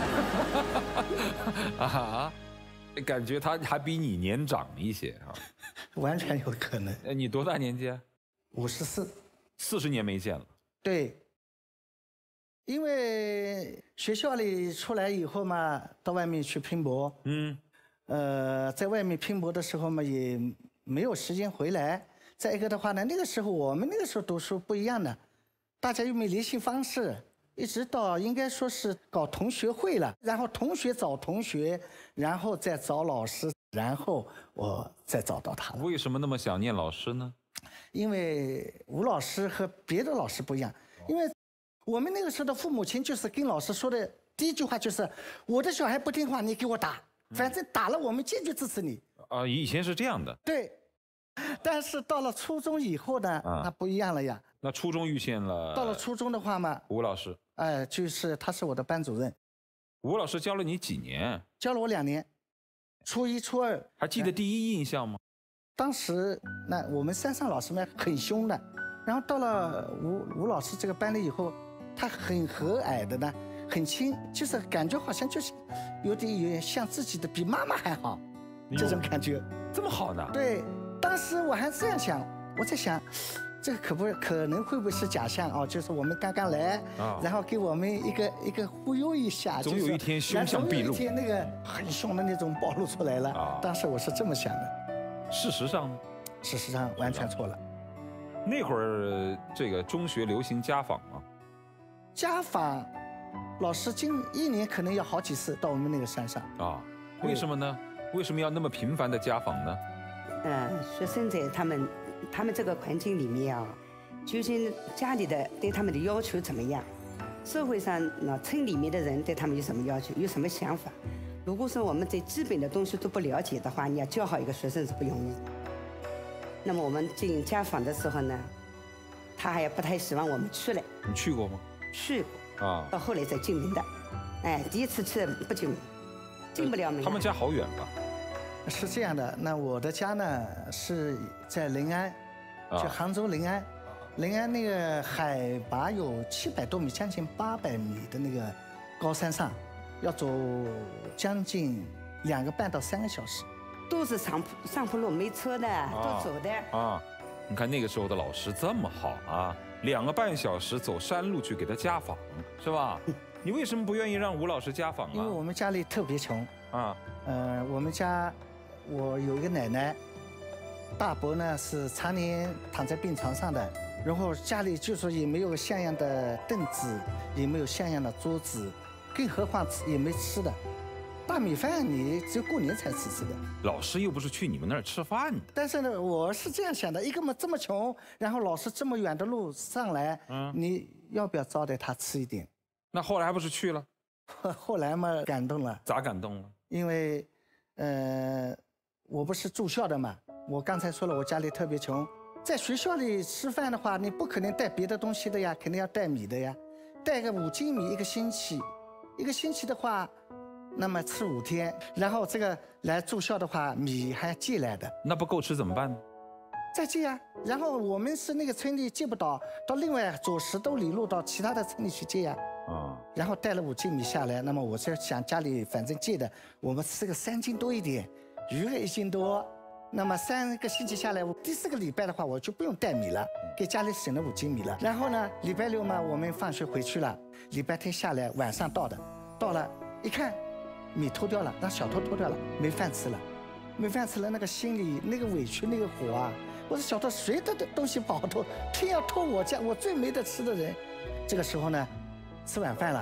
啊？啊，感觉他还比你年长一些啊。 完全有可能。 你多大年纪啊 ？54。 40年没见了。 对。因为学校里出来以后嘛，到外面去拼搏。在外面拼搏的时候嘛，也没有时间回来。再一个的话呢，那个时候我们那个时候读书不一样的，大家又没联系方式。一直到应该说是搞同学会了，然后同学找同学，然后再找老师，然后我再找到他了。 为什么那么想念老师呢？ 因为吴老师和别的老师不一样，因为我们那个时候的父母亲就是跟老师说的第一句话就是：我的小孩不听话，你给我打，反正打了我们坚决支持你。 啊，以前是这样的。 对，但是到了初中以后呢，那不一样了呀。 那初中遇见了。 到了初中的话嘛， 吴老师。 就是他是我的班主任。 吴老师教了你几年？ 教了我2年，初1、初2。 还记得第一印象吗？ 当时那我们山上老师们很凶的，然后到了吴老师这个班里以后，他很和蔼的呢，很亲，就是感觉好像就是有点像自己的，比妈妈还好，这种感觉。 这么好呢？ 对，当时我还这样想，我在想。这个可能会不会是假象啊？就是我们刚刚来，然后给我们一个忽悠一下， 总有一天凶相毕露， 总有一天那个很凶的那种暴露出来了。当时我是这么想的。 事实上呢？ 事实上完全错了。 那会儿这个中学流行家访吗？ 家访，老师1年可能要好几次到我们那个山上。 啊，为什么呢？为什么要那么频繁的家访呢？ 学生在他们这个环境里面啊，究竟家里的对他们的要求怎么样？社会上村里面的人对他们有什么要求，有什么想法？如果说我们对基本的东西都不了解的话，你要教好一个学生是不容易。那么我们进家访的时候呢，他还不太希望我们去了。 你去过吗？ 去过啊， 到后来才进门的。第一次去不进门，进不了门。 他们家好远吧？ 是这样的，那我的家呢是在临安，就杭州临安。临安那个海拔有700多米，将近800米的那个高山上，要走将近2个半到3个小时， 都是上坡路，没车的，都走的。 啊，你看那个时候的老师这么好啊，2个半小时走山路去给他家访，是吧？你为什么不愿意让吴老师家访啊？ 因为我们家里特别穷啊。 我们家我有一个奶奶，大伯呢是常年躺在病床上的。然后家里就说也没有像样的凳子，也没有像样的桌子，更何况也没吃的。大米饭你只有过年才吃的。 老师又不是去你们那儿吃饭的。 但是呢，我是这样想的：一个嘛这么穷，然后老师这么远的路上来，你要不要招待他吃一点？ 那后来还不是去了？ 后来嘛感动了。 咋感动了？ 因为，我不是住校的嘛，我刚才说了，我家里特别穷。在学校里吃饭的话，你不可能带别的东西的呀，肯定要带米的呀，带个5斤米1个星期，1个星期的话，那么吃5天，然后这个来住校的话，米还借来的， 那不够吃怎么办呢？ 再借呀，然后我们是那个村里借不到，到另外走10多里路到其他的村里去借呀，然后带了5斤米下来，那么我就想家里反正借的，我们吃个3斤多一点，鱼个1斤多。那么3个星期下来，第4个礼拜的话，我就不用带米了，给家里省了5斤米了。然后呢，礼拜6嘛，我们放学回去了，礼拜天下来晚上到了，一看，米偷掉了，让小偷偷掉了，没饭吃了，那个心里那个委屈那个火啊！我说小偷谁的东西不好偷，偏要偷我家我最没得吃的人。这个时候呢，吃晚饭了，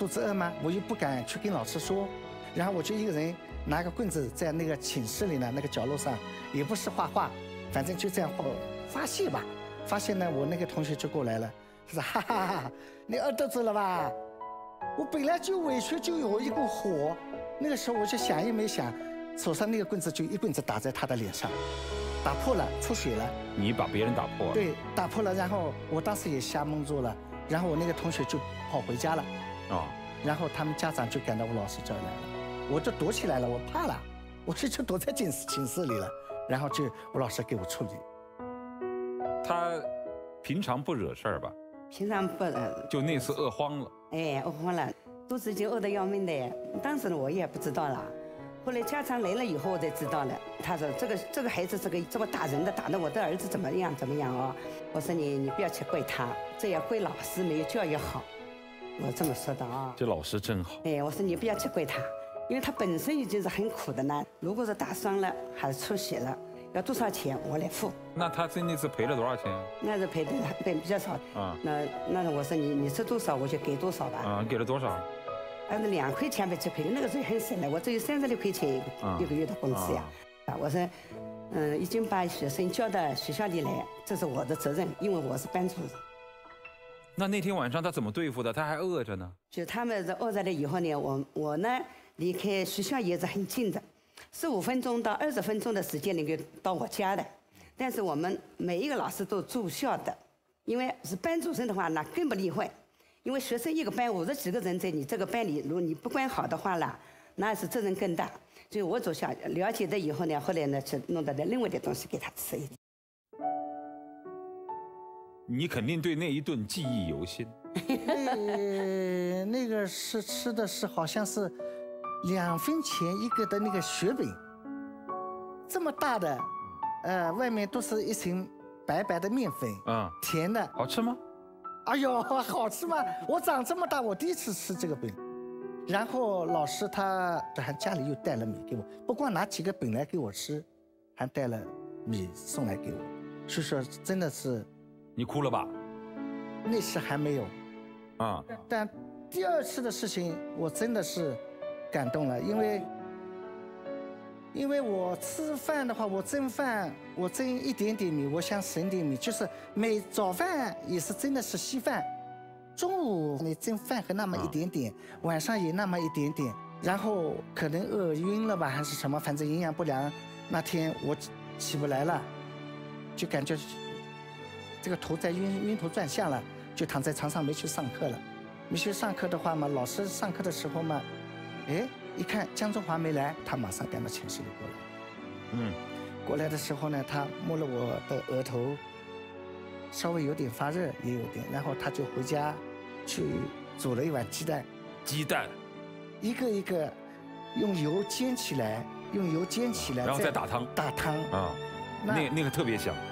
肚子饿吗？我又不敢去跟老师说，然后我就一个人拿个棍子在那个寝室里呢那个角落上，也不是画画，反正就这样发泄吧。发现呢，我那个同学就过来了，他说哈哈哈，你饿肚子了吧？我本来就委屈，就有一股火，那个时候我就想也没想，手上那个棍子就一棍子打在他的脸上，打破了，出血了。 你把别人打破了？ 对，打破了。然后我当时也吓蒙住了，然后我那个同学就跑回家了。哦。然后他们家长就赶到我老师这儿来了，我就躲起来了，我怕了，我就躲在寝室里了。然后就我老师给我处理。 他平常不惹事儿吧？ 平常不就那次饿慌了。 哎，饿慌了，肚子已经饿得要命的。当时呢，我也不知道了。后来家长来了以后，我才知道了。他说这个孩子这个打人的，打得我的儿子怎么样哦。我说你不要去怪他，这也怪老师没有教育好。我这么说的啊。 这老师真好。 哎，我说你不要去怪他，因为他本身已经是很苦的了。如果是打伤了还是出血了，要多少钱我来付。 那他那次赔了多少钱？ 那是赔的比较少啊。那我说你是多少我就给多少吧。 啊，给了多少？ 那2块钱被吃亏了，那个时候很省了，我只有36块钱一个月的工资呀。我说，已经把学生叫到学校里来，这是我的责任，因为我是班主任。 那天晚上他怎么对付的？他还饿着呢。 就他们饿着了以后呢，我呢离开学校也是很近的，15分钟到20分钟的时间能够到我家的。但是我们每一个老师都住校的，因为是班主任的话，那更不例外。因为学生一个班50几个人在你这个班里，如果你不管好的话啦，那是责任更大。所以我走下了解的以后呢，后来呢去弄到了另外的东西给他吃一点。 你肯定对那一顿记忆犹新。 那个是吃的是好像是2分钱一个的那个雪饼，这么大的，外面都是一层白白的面粉，甜的， 好吃吗？ 哎呦，好吃吗？我长这么大，我第一次吃这个饼。然后老师他还家里又带了米给我，不光拿几个饼来给我吃，还带了米送来给我。所以说真的是， 你哭了吧？ 那次还没有， 啊。 但第2次的事情，我真的是感动了，因为我吃饭的话，我蒸饭，我蒸一点点米，我想省点米，就是每早饭也是真的是稀饭，中午你蒸饭和那么一点点，晚上也那么一点点，然后可能饿晕了吧，还是什么，反正营养不良。那天我起不来了，就感觉这个头在晕头转向了，就躺在床上没去上课了。没去上课的话嘛，老师上课的时候嘛，哎。一看江中华没来，他马上赶到寝室里过来。过来的时候呢，他摸了我的额头，稍微有点发热，也有点，然后他就回家去煮了一碗鸡蛋。 鸡蛋， 一个一个用油煎起来， 然后再打汤。 打汤啊，那个特别香。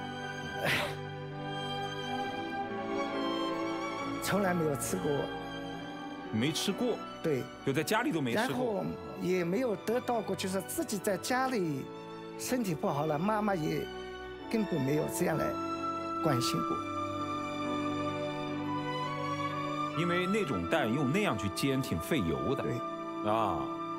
从来没有吃过。 没吃过， 对， 就在家里都没吃过， 然后也没有得到过，就是自己在家里身体不好了，妈妈也根本没有这样来关心过。 因为那种蛋用那样去煎挺费油的， 对， 啊。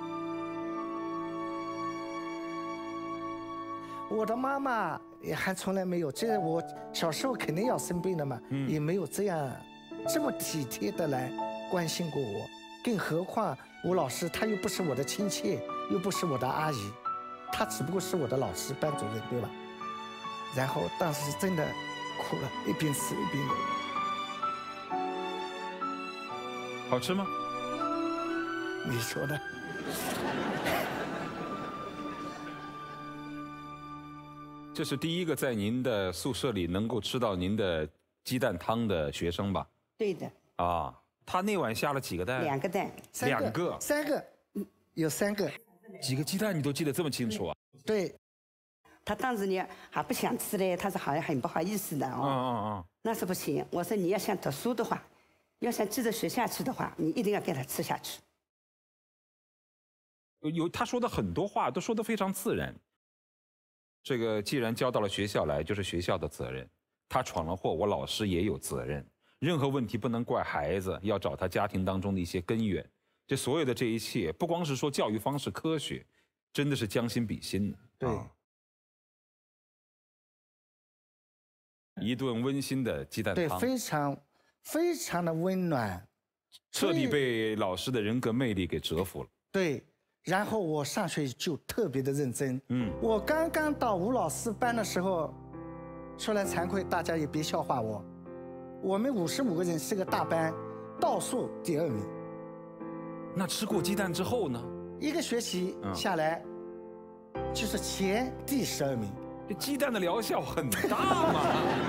我的妈妈也还从来没有，这我小时候肯定要生病的嘛，也没有这么体贴的来关心过我，更何况吴老师他又不是我的亲戚，又不是我的阿姨，他只不过是我的老师班主任，对吧？然后当时真的哭了，一边吃一边流。 好吃吗？ 你说的。 这是第一个在您的宿舍里能够吃到您的鸡蛋汤的学生吧？ 对的。 啊。他那晚下了几个蛋？2 个蛋 ，2个 ，3个，有3个。 几个鸡蛋你都记得这么清楚啊？ 对。 他当时呢还不想吃嘞，他是好像很不好意思的哦。那是不行，我说你要想读书的话，要想继续学下去的话，你一定要给他吃下去。 他说的很多话都说得非常自然。这个既然交到了学校来，就是学校的责任。他闯了祸，我老师也有责任。 任何问题不能怪孩子，要找他家庭当中的一些根源。这所有的这一切，不光是说教育方式科学，真的是将心比心的。 对。 一顿温馨的鸡蛋汤， 对，非常的温暖， 彻底被老师的人格魅力给折服了。 对，然后我上学就特别的认真。我刚刚到吴老师班的时候，说来惭愧，大家也别笑话我，我们55个人是个大班，倒数第2名。 那吃过鸡蛋之后呢？ 一个学期下来，就是前第12名。 这鸡蛋的疗效很大嘛。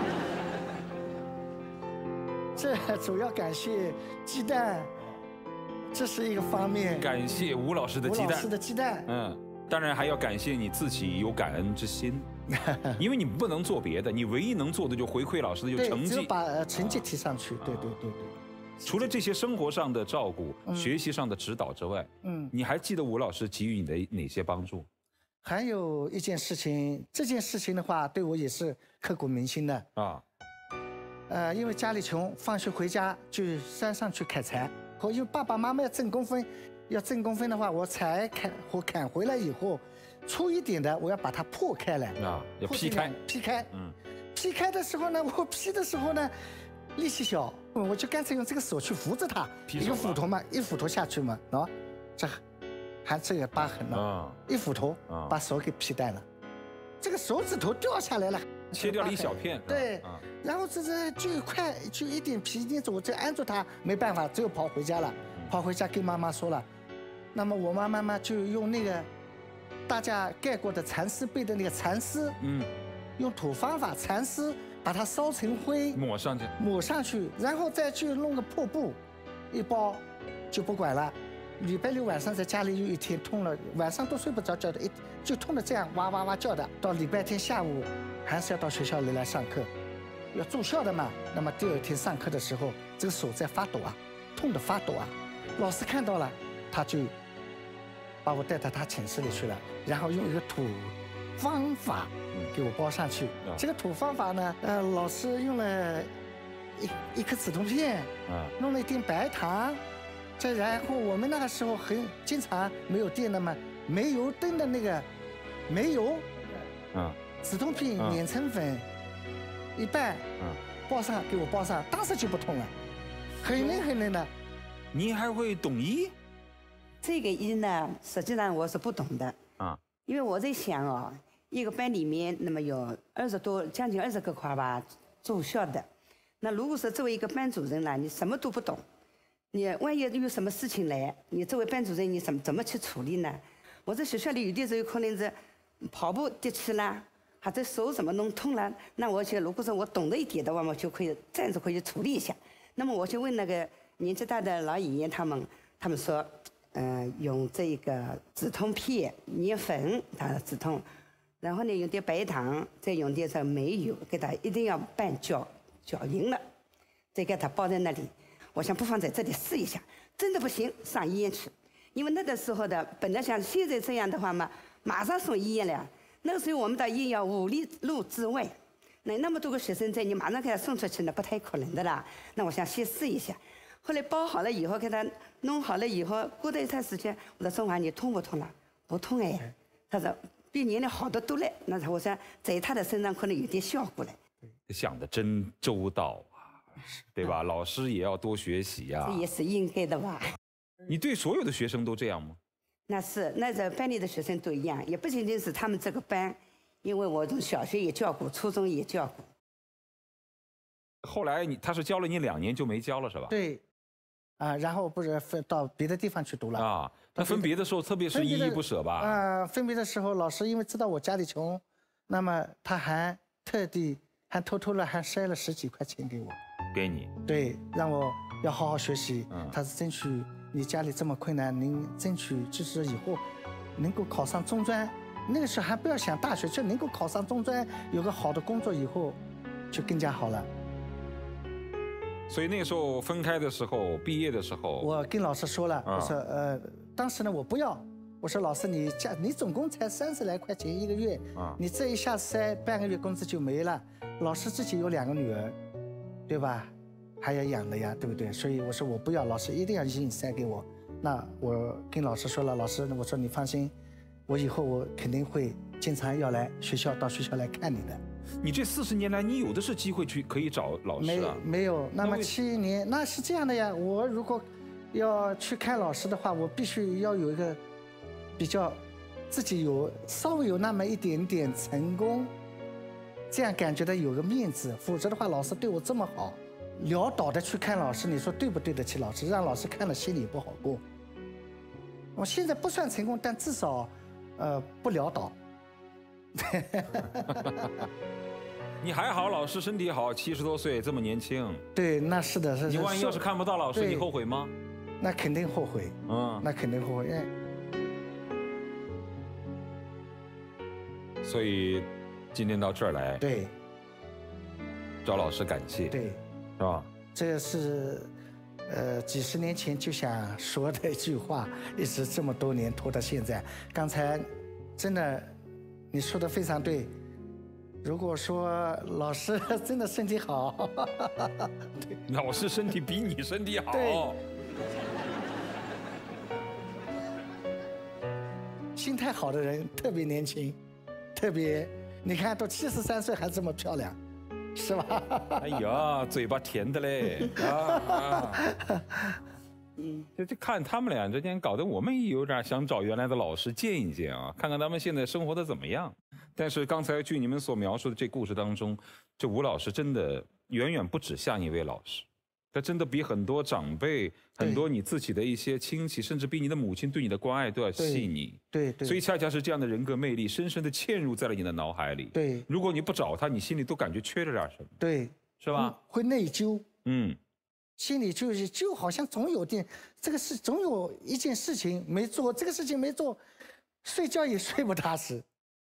这主要感谢鸡蛋，这是一个方面。 感谢吴老师的鸡蛋。 吴老师的鸡蛋。 当然还要感谢你自己有感恩之心，因为你不能做别的，你唯一能做的就回馈老师的就成绩， 只有把成绩提上去。对。 除了这些生活上的照顾、学习上的指导之外，你还记得吴老师给予你的哪些帮助？ 还有一件事情，这件事情的话，对我也是刻骨铭心的啊。因为家里穷，放学回家就山上去砍柴。因为爸爸妈妈要挣工分，的话，我柴砍回来以后，粗一点的我要把它破开来啊，要劈开。 劈开的时候呢，我劈的时候呢，力气小，我就干脆用这个手去扶着它，一个斧头嘛，一斧头下去嘛，这还这个疤痕呢，一斧头把手给劈断了，这个手指头掉下来了， 切掉了一小片。 对，然后这就一点皮一点走，这按住它没办法，只有跑回家了。跑回家跟妈妈说了，那么我妈妈就用那个大家盖过的蚕丝被的那个蚕丝，用土方法蚕丝把它烧成灰， 抹上去，然后再去弄个破布一包，就不管了。礼拜6晚上在家里有一天痛了，晚上都睡不着觉的，就痛得这样哇哇哇叫的。到礼拜天下午还是要到学校里来上课，要住校的嘛。那么第2天上课的时候，这个手在发抖啊，痛得发抖啊。老师看到了，他就把我带到他寝室里去了，然后用一个土方法给我包上去。这个土方法呢，老师用了一颗止痛片，弄了一点白糖。再然后我们那个时候经常没有电的嘛，煤油灯的那个煤油，止痛片碾成粉一半，给我包上，当时就不痛了，很嫩的。 你还会懂医？ 这个医呢，实际上我是不懂的因为我在想一个班里面那么有将近20个块吧住校的，那如果是作为一个班主任呢，你什么都不懂。你万一有什么事情来，你作为班主任，你怎么去处理呢？我在学校里有的时候可能是跑步跌气啦，或者手怎么弄痛了，那我如果说我懂得一点的话，我就可以暂时可以处理一下。那么我就问那个年纪大的老爷爷他们说，用这个止痛片捏粉它止痛，然后呢用点白糖，再用点这煤油，给它一定要拌搅匀了，再给它包在那里。我想不妨在这里试一下，真的不行上医院去，因为那个时候的本来像现在这样的话嘛，马上送医院了。那个时候我们到医院要5里路之外，那么多个学生在，你马上给他送出去，那不太可能的啦。那我想先试一下，后来包好了以后，给他弄好了以后，过了一段时间，我说中华你痛不痛了？不痛哎。他说比年龄好得多嘞。那我想在他的身上可能有点效果嘞。 想得真周到。对吧？老师也要多学习呀， 这也是应该的吧。 你对所有的学生都这样吗？ 那这班里的学生都一样，也不仅仅是他们这个班，因为我从小学也教过，初中也教过。 后来他是教了你2年就没教了是吧？ 对，然后不是分到别的地方去读了啊。那分别的时候，特别是依依不舍吧？ 分别的时候，老师因为知道我家里穷，那么他还偷偷的还塞了10几块钱给我。 给你对，让我要好好学习。他是争取你家里这么困难，您争取就是以后能够考上中专。那个时候还不要想大学，就能够考上中专，有个好的工作以后，就更加好了。 所以那个时候分开的时候，毕业的时候， 我跟老师说了，我说当时呢我不要，我说老师你总共才30来块钱一个月，你这一下塞半个月工资就没了。老师自己有2个女儿。对吧？ 还要养的呀，对不对？所以我说我不要，老师一定要硬塞给我。那我跟老师说了，老师，我说你放心，我以后我肯定会经常要来学校，到学校来看你的。 你这40年来，你有的是机会可以找老师啊？ 没有。那么7年，那是这样的呀。我如果要去看老师的话，我必须要有一个比较自己稍微有那么一点点成功，这样感觉到有个面子。否则的话，老师对我这么好，潦倒的去看老师，你说对不对得起老师？让老师看了心里不好过。我现在不算成功，但至少不潦倒。 你还好，老师身体好，70多岁这么年轻。 对，那是的，是。 你万一要是看不到老师，你后悔吗？ 那肯定后悔。那肯定后悔。 所以今天到这儿来， 对， 找老师感谢， 对， 是吧？ 这是几十年前就想说的一句话，一直这么多年拖到现在。刚才真的你说的非常对。如果说老师真的身体好， 老师身体比你身体好。 对，心态好的人特别年轻，特别你看都73岁还这么漂亮，是吧？ 哎呀，嘴巴甜的嘞啊！就看他们俩之间搞得我们也有点想找原来的老师见一见啊，看看他们现在生活的怎么样。但是刚才据你们所描述的这故事当中，这吴老师真的远远不只像一位老师，他真的比很多长辈、很多你自己的一些亲戚，甚至比你的母亲对你的关爱都要细腻。 对， 所以恰恰是这样的人格魅力，深深地嵌入在了你的脑海里。 对， 如果你不找他，你心里都感觉缺了点什么。 对， 是吧？ 会内疚。心里就好像总有一件事情没做，这个事情没做，睡觉也睡不踏实。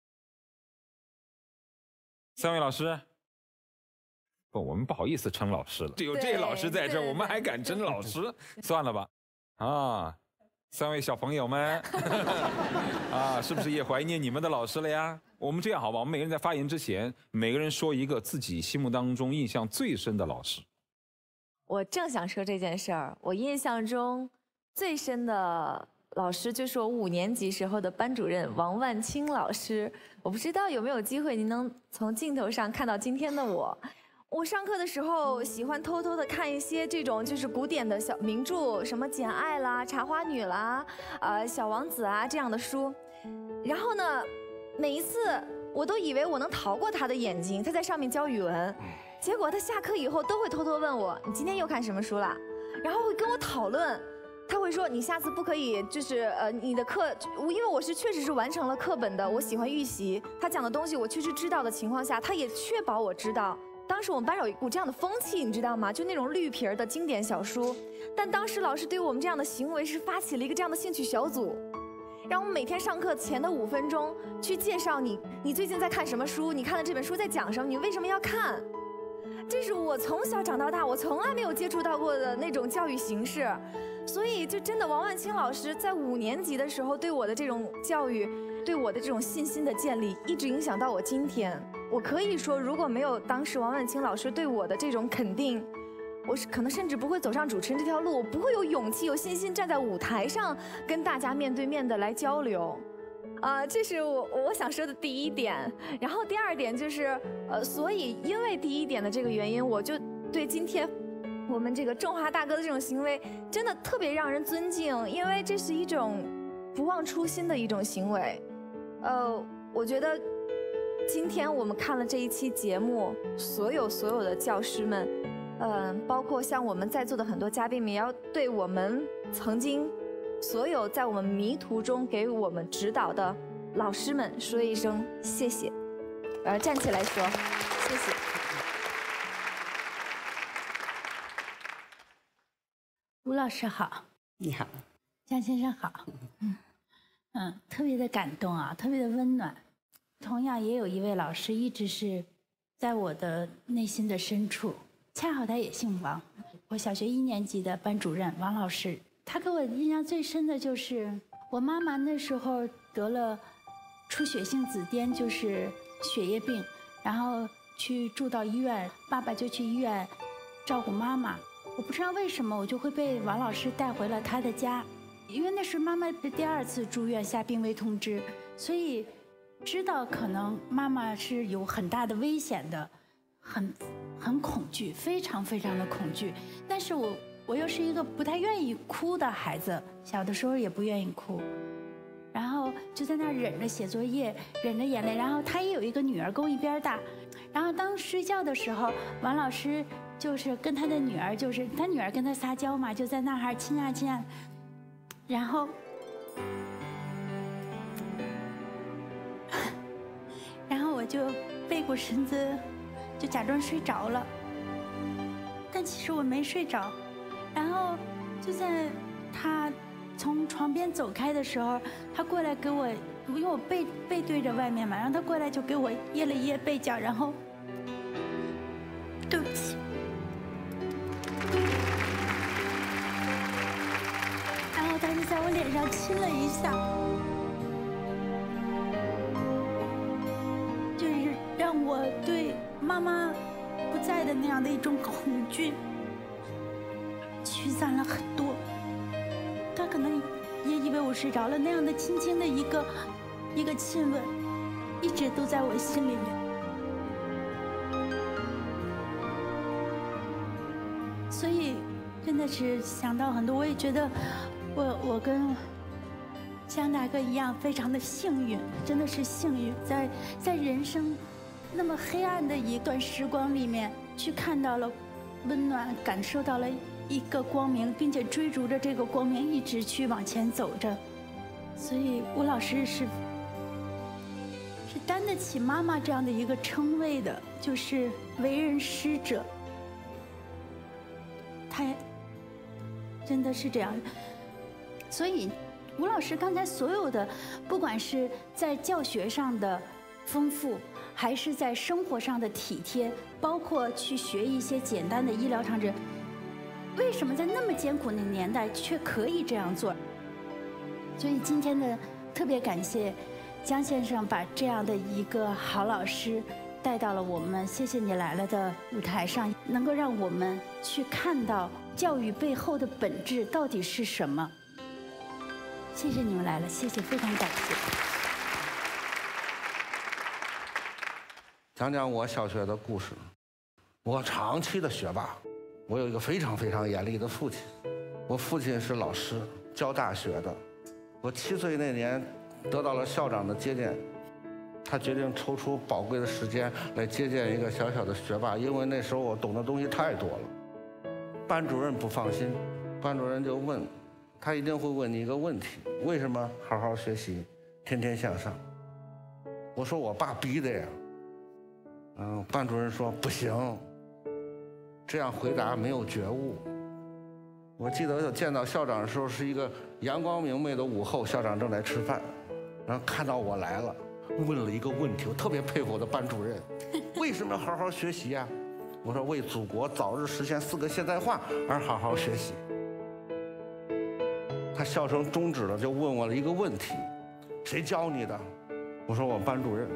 3位老师，不，我们不好意思称老师了。有这老师在这儿，我们还敢称老师？算了吧。啊，3位小朋友们，啊，是不是也怀念你们的老师了呀？我们这样好吧，我们每个人在发言之前，每个人说一个自己心目当中印象最深的老师。 我正想说这件事儿，我印象中最深的老师就是我5年级时候的班主任王万清老师。我不知道有没有机会您能从镜头上看到今天的我。我上课的时候喜欢偷偷的看一些这种就是古典的小名著，什么《简爱》啦、《茶花女》啦、小王子啊这样的书。然后呢，每一次我都以为我能逃过他的眼睛，他在上面教语文。结果他下课以后都会偷偷问我：“你今天又看什么书了？”然后会跟我讨论。他会说：“你下次不可以，就是你的课，因为我确实是完成了课本的，我喜欢预习。他讲的东西我确实知道的情况下，他也确保我知道。当时我们班有一股这样的风气，你知道吗？就那种绿皮儿的经典小书。但当时老师对我们这样的行为是发起了一个这样的兴趣小组。”让我们每天上课前的5分钟去介绍你最近在看什么书，你看的这本书在讲什么，你为什么要看？这是我从小长到大我从来没有接触到过的那种教育形式，所以就真的王万清老师在5年级的时候对我的这种教育，对我的这种信心的建立，一直影响到我今天。我可以说，如果没有当时王万清老师对我的这种肯定，我可能甚至不会走上主持人这条路，我不会有勇气、有信心站在舞台上跟大家面对面的来交流。这是我想说的第一点。然后第二点就是，所以因为第一点的这个原因，我就对今天我们这个中华大哥的这种行为真的特别让人尊敬，因为这是一种不忘初心的一种行为。我觉得今天我们看了这一期节目，所有的教师们，包括像我们在座的很多嘉宾们，也要对我们曾经所有在我们迷途中给我们指导的老师们说一声谢谢。站起来说谢谢。 吴老师好。 你好。 江先生好。特别的感动啊，特别的温暖。同样也有一位老师一直是在我的内心的深处，恰好他也姓王。我小学1年级的班主任王老师，他给我印象最深的就是我妈妈那时候得了出血性紫癜，就是血液病，然后去住到医院，爸爸就去医院照顾妈妈。我不知道为什么，我就会被王老师带回了他的家，因为那是妈妈的第2次住院下病危通知，所以知道可能妈妈是有很大的危险的，很恐惧，非常非常的恐惧。但是我又是一个不太愿意哭的孩子，小的时候也不愿意哭，然后就在那儿忍着写作业，忍着眼泪。然后他也有一个女儿跟我一边大，然后当睡觉的时候，王老师就是跟他的女儿，就是他女儿跟他撒娇嘛，就在那儿亲啊亲啊，然后我就背过身子，就假装睡着了，但其实我没睡着。然后就在他从床边走开的时候，他过来给我，因为我背对着外面嘛，然后他过来就给我掖了掖被角，然后对不起。然后他就在我脸上亲了一下，就是让我对妈妈不在的那样的一种恐惧驱散了很多。他可能也以为我睡着了，那样的轻轻的一个亲吻，一直都在我心里面。所以真的是想到很多，我也觉得我跟江大哥一样，非常的幸运，真的是幸运，在人生那么黑暗的一段时光里面，去看到了温暖，感受到了一个光明，并且追逐着这个光明一直去往前走着。所以吴老师是担得起妈妈这样的一个称谓的，就是为人师者。他真的是这样。所以吴老师刚才所有的，不管是在教学上的丰富，还是在生活上的体贴，包括去学一些简单的医疗常识，为什么在那么艰苦的年代却可以这样做？所以今天的特别感谢江先生把这样的一个好老师带到了我们谢谢你来了的舞台上，能够让我们去看到教育背后的本质到底是什么。谢谢你们来了，谢谢，非常感谢。 讲讲我小学的故事。我长期的学霸，我有一个非常非常严厉的父亲。我父亲是老师，教大学的。我7岁那年得到了校长的接见，他决定抽出宝贵的时间来接见一个小小的学霸，因为那时候我懂的东西太多了。班主任不放心，班主任就问，他一定会问你一个问题：为什么好好学习，天天向上？我说我爸逼的呀。班主任说不行，这样回答没有觉悟。我记得我见到校长的时候是一个阳光明媚的午后，校长正在吃饭，然后看到我来了，问了一个问题，我特别佩服我的班主任，为什么要好好学习呀？我说为祖国早日实现4个现代化而好好学习。他笑声终止了，就问我了一个问题：谁教你的？我说我班主任。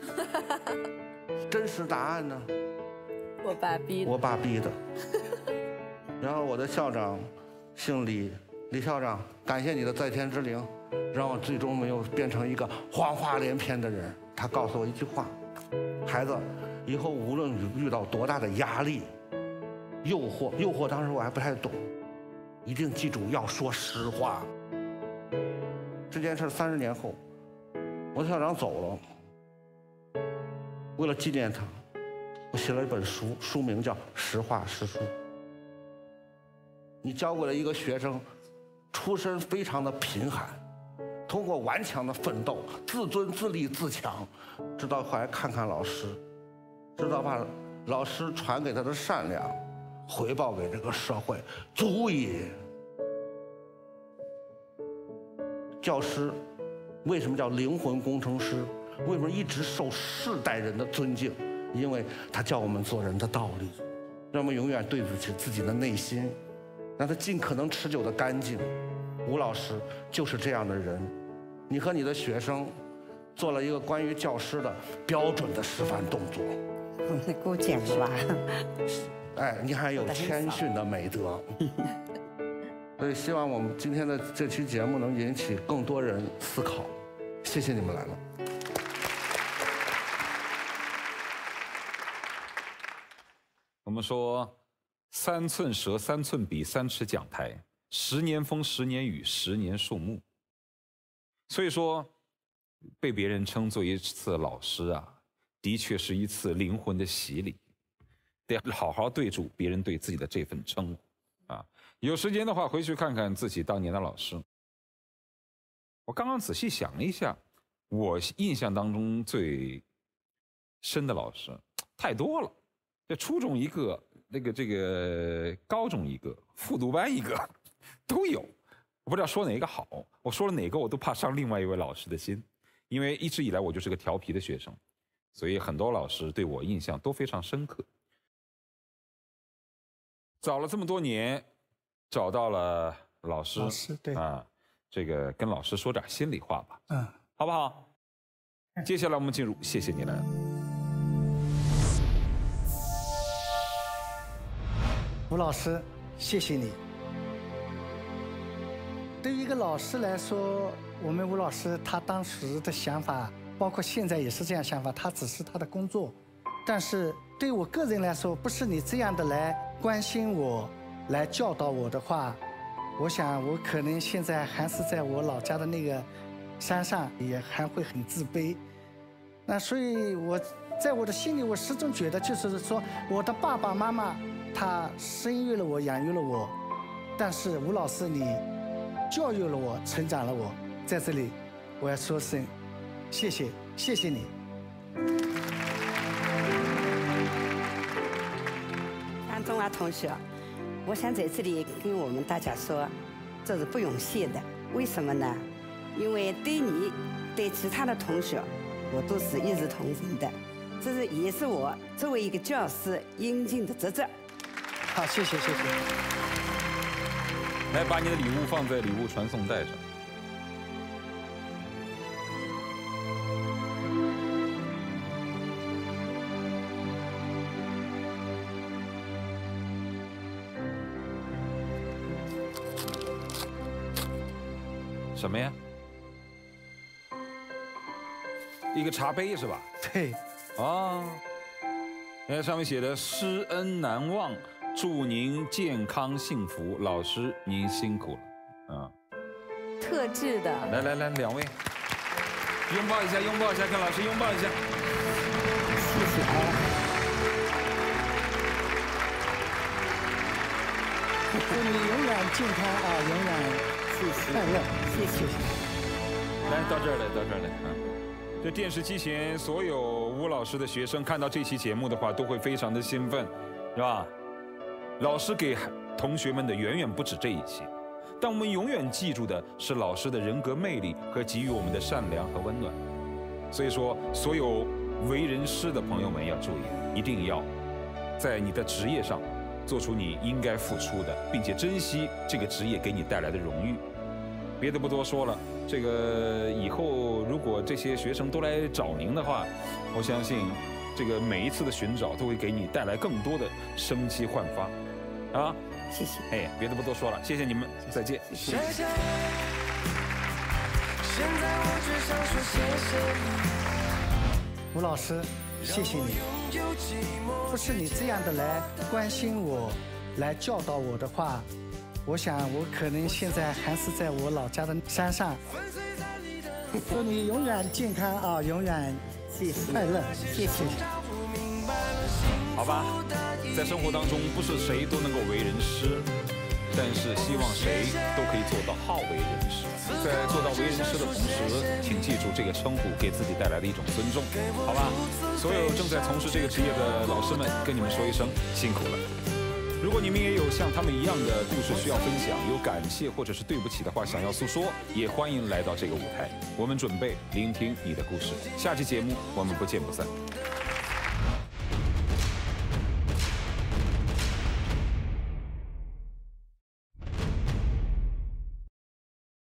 真实答案呢？ 我爸逼的。 我爸逼的。然后我的校长姓李，李校长，感谢你的在天之灵，让我最终没有变成一个谎话连篇的人。他告诉我一句话：孩子，以后无论遇到多大的压力、诱惑当时我还不太懂，一定记住要说实话。这件事30年后，我的校长走了，为了纪念他，我写了一本书，书名叫《实话实说》。你教过了一个学生，出身非常的贫寒，通过顽强的奋斗，自尊自立自强，直到后来看看老师，直到把老师传给他的善良回报给这个社会，足以。教师为什么叫灵魂工程师？为什么一直受世代人的尊敬？因为他教我们做人的道理，让我们永远对得起自己的内心，让他尽可能持久的干净。吴老师就是这样的人，你和你的学生做了一个关于教师的标准的示范动作。 给我讲了吧。 哎，你还有谦逊的美德。所以希望我们今天的这期节目能引起更多人思考。谢谢你们来了。 我们说，3寸舌3寸笔3尺讲台，10年风10年雨10年树木。所以说，被别人称作一次老师啊，的确是一次灵魂的洗礼，得好好对住别人对自己的这份称呼啊。有时间的话，回去看看自己当年的老师。我刚刚仔细想了一下，我印象当中最深的老师太多了。这初中一个，这个高中一个，复读班一个，都有。我不知道说哪个好，我说了哪个我都怕伤另外一位老师的心，因为一直以来我就是个调皮的学生，所以很多老师对我印象都非常深刻。找了这么多年，找到了老师， 对啊，这个跟老师说点心里话吧，好不好？接下来我们进入谢谢你来了。 吴老师，谢谢你。对于一个老师来说，我们吴老师他当时的想法，包括现在也是这样想法，他只是他的工作。但是对我个人来说，不是你这样的来关心我，来教导我的话，我想我可能现在还是在我老家的那个山上，也还会很自卑。那所以我在我的心里，我始终觉得就是说，我的爸爸妈妈他生育了我，养育了我，但是吴老师你教育了我，成长了我，在这里我要说声谢谢，谢谢你。 张中华同学，我想在这里跟我们大家说，这是不用谢的。为什么呢？因为对你，对其他的同学，我都是一视同仁的。这也是我作为一个教师应尽的职责。 好，谢谢，谢谢。 来，把你的礼物放在礼物传送带上。什么呀？一个茶杯是吧？ 对。 啊，那上面写的“师恩难忘”。祝您健康幸福，老师您辛苦了，啊！ 特制的。 来，两位，拥抱一下，跟老师拥抱一下。 谢谢啊！祝你永远健康啊，永远快乐，谢谢。 来到这儿来啊！这电视机前所有吴老师的学生看到这期节目的话，都会非常的兴奋，是吧？老师给同学们的远远不止这一些，但我们永远记住的是老师的人格魅力和给予我们的善良和温暖。所以说，所有为人师的朋友们要注意，一定要在你的职业上做出你应该付出的，并且珍惜这个职业给你带来的荣誉。别的不多说了，这个以后如果这些学生都来找您的话，我相信这个每一次的寻找都会给你带来更多的生机焕发。啊， 谢谢。 哎，别的不多说了，谢谢你们，再见。 谢谢。现在我只想说谢谢你。 吴老师，谢谢你。不是你这样的来关心我，来教导我的话，我想我可能现在还是在我老家的山上。祝你永远健康啊，永远快乐，谢谢。 好吧，在生活当中，不是谁都能够为人师，但是希望谁都可以做到好为人师。在做到为人师的同时，请记住这个称呼给自己带来的一种尊重，好吧？所有正在从事这个职业的老师们，跟你们说一声辛苦了。如果你们也有像他们一样的故事需要分享，有感谢或者是对不起的话想要诉说，也欢迎来到这个舞台，我们准备聆听你的故事。下期节目我们不见不散。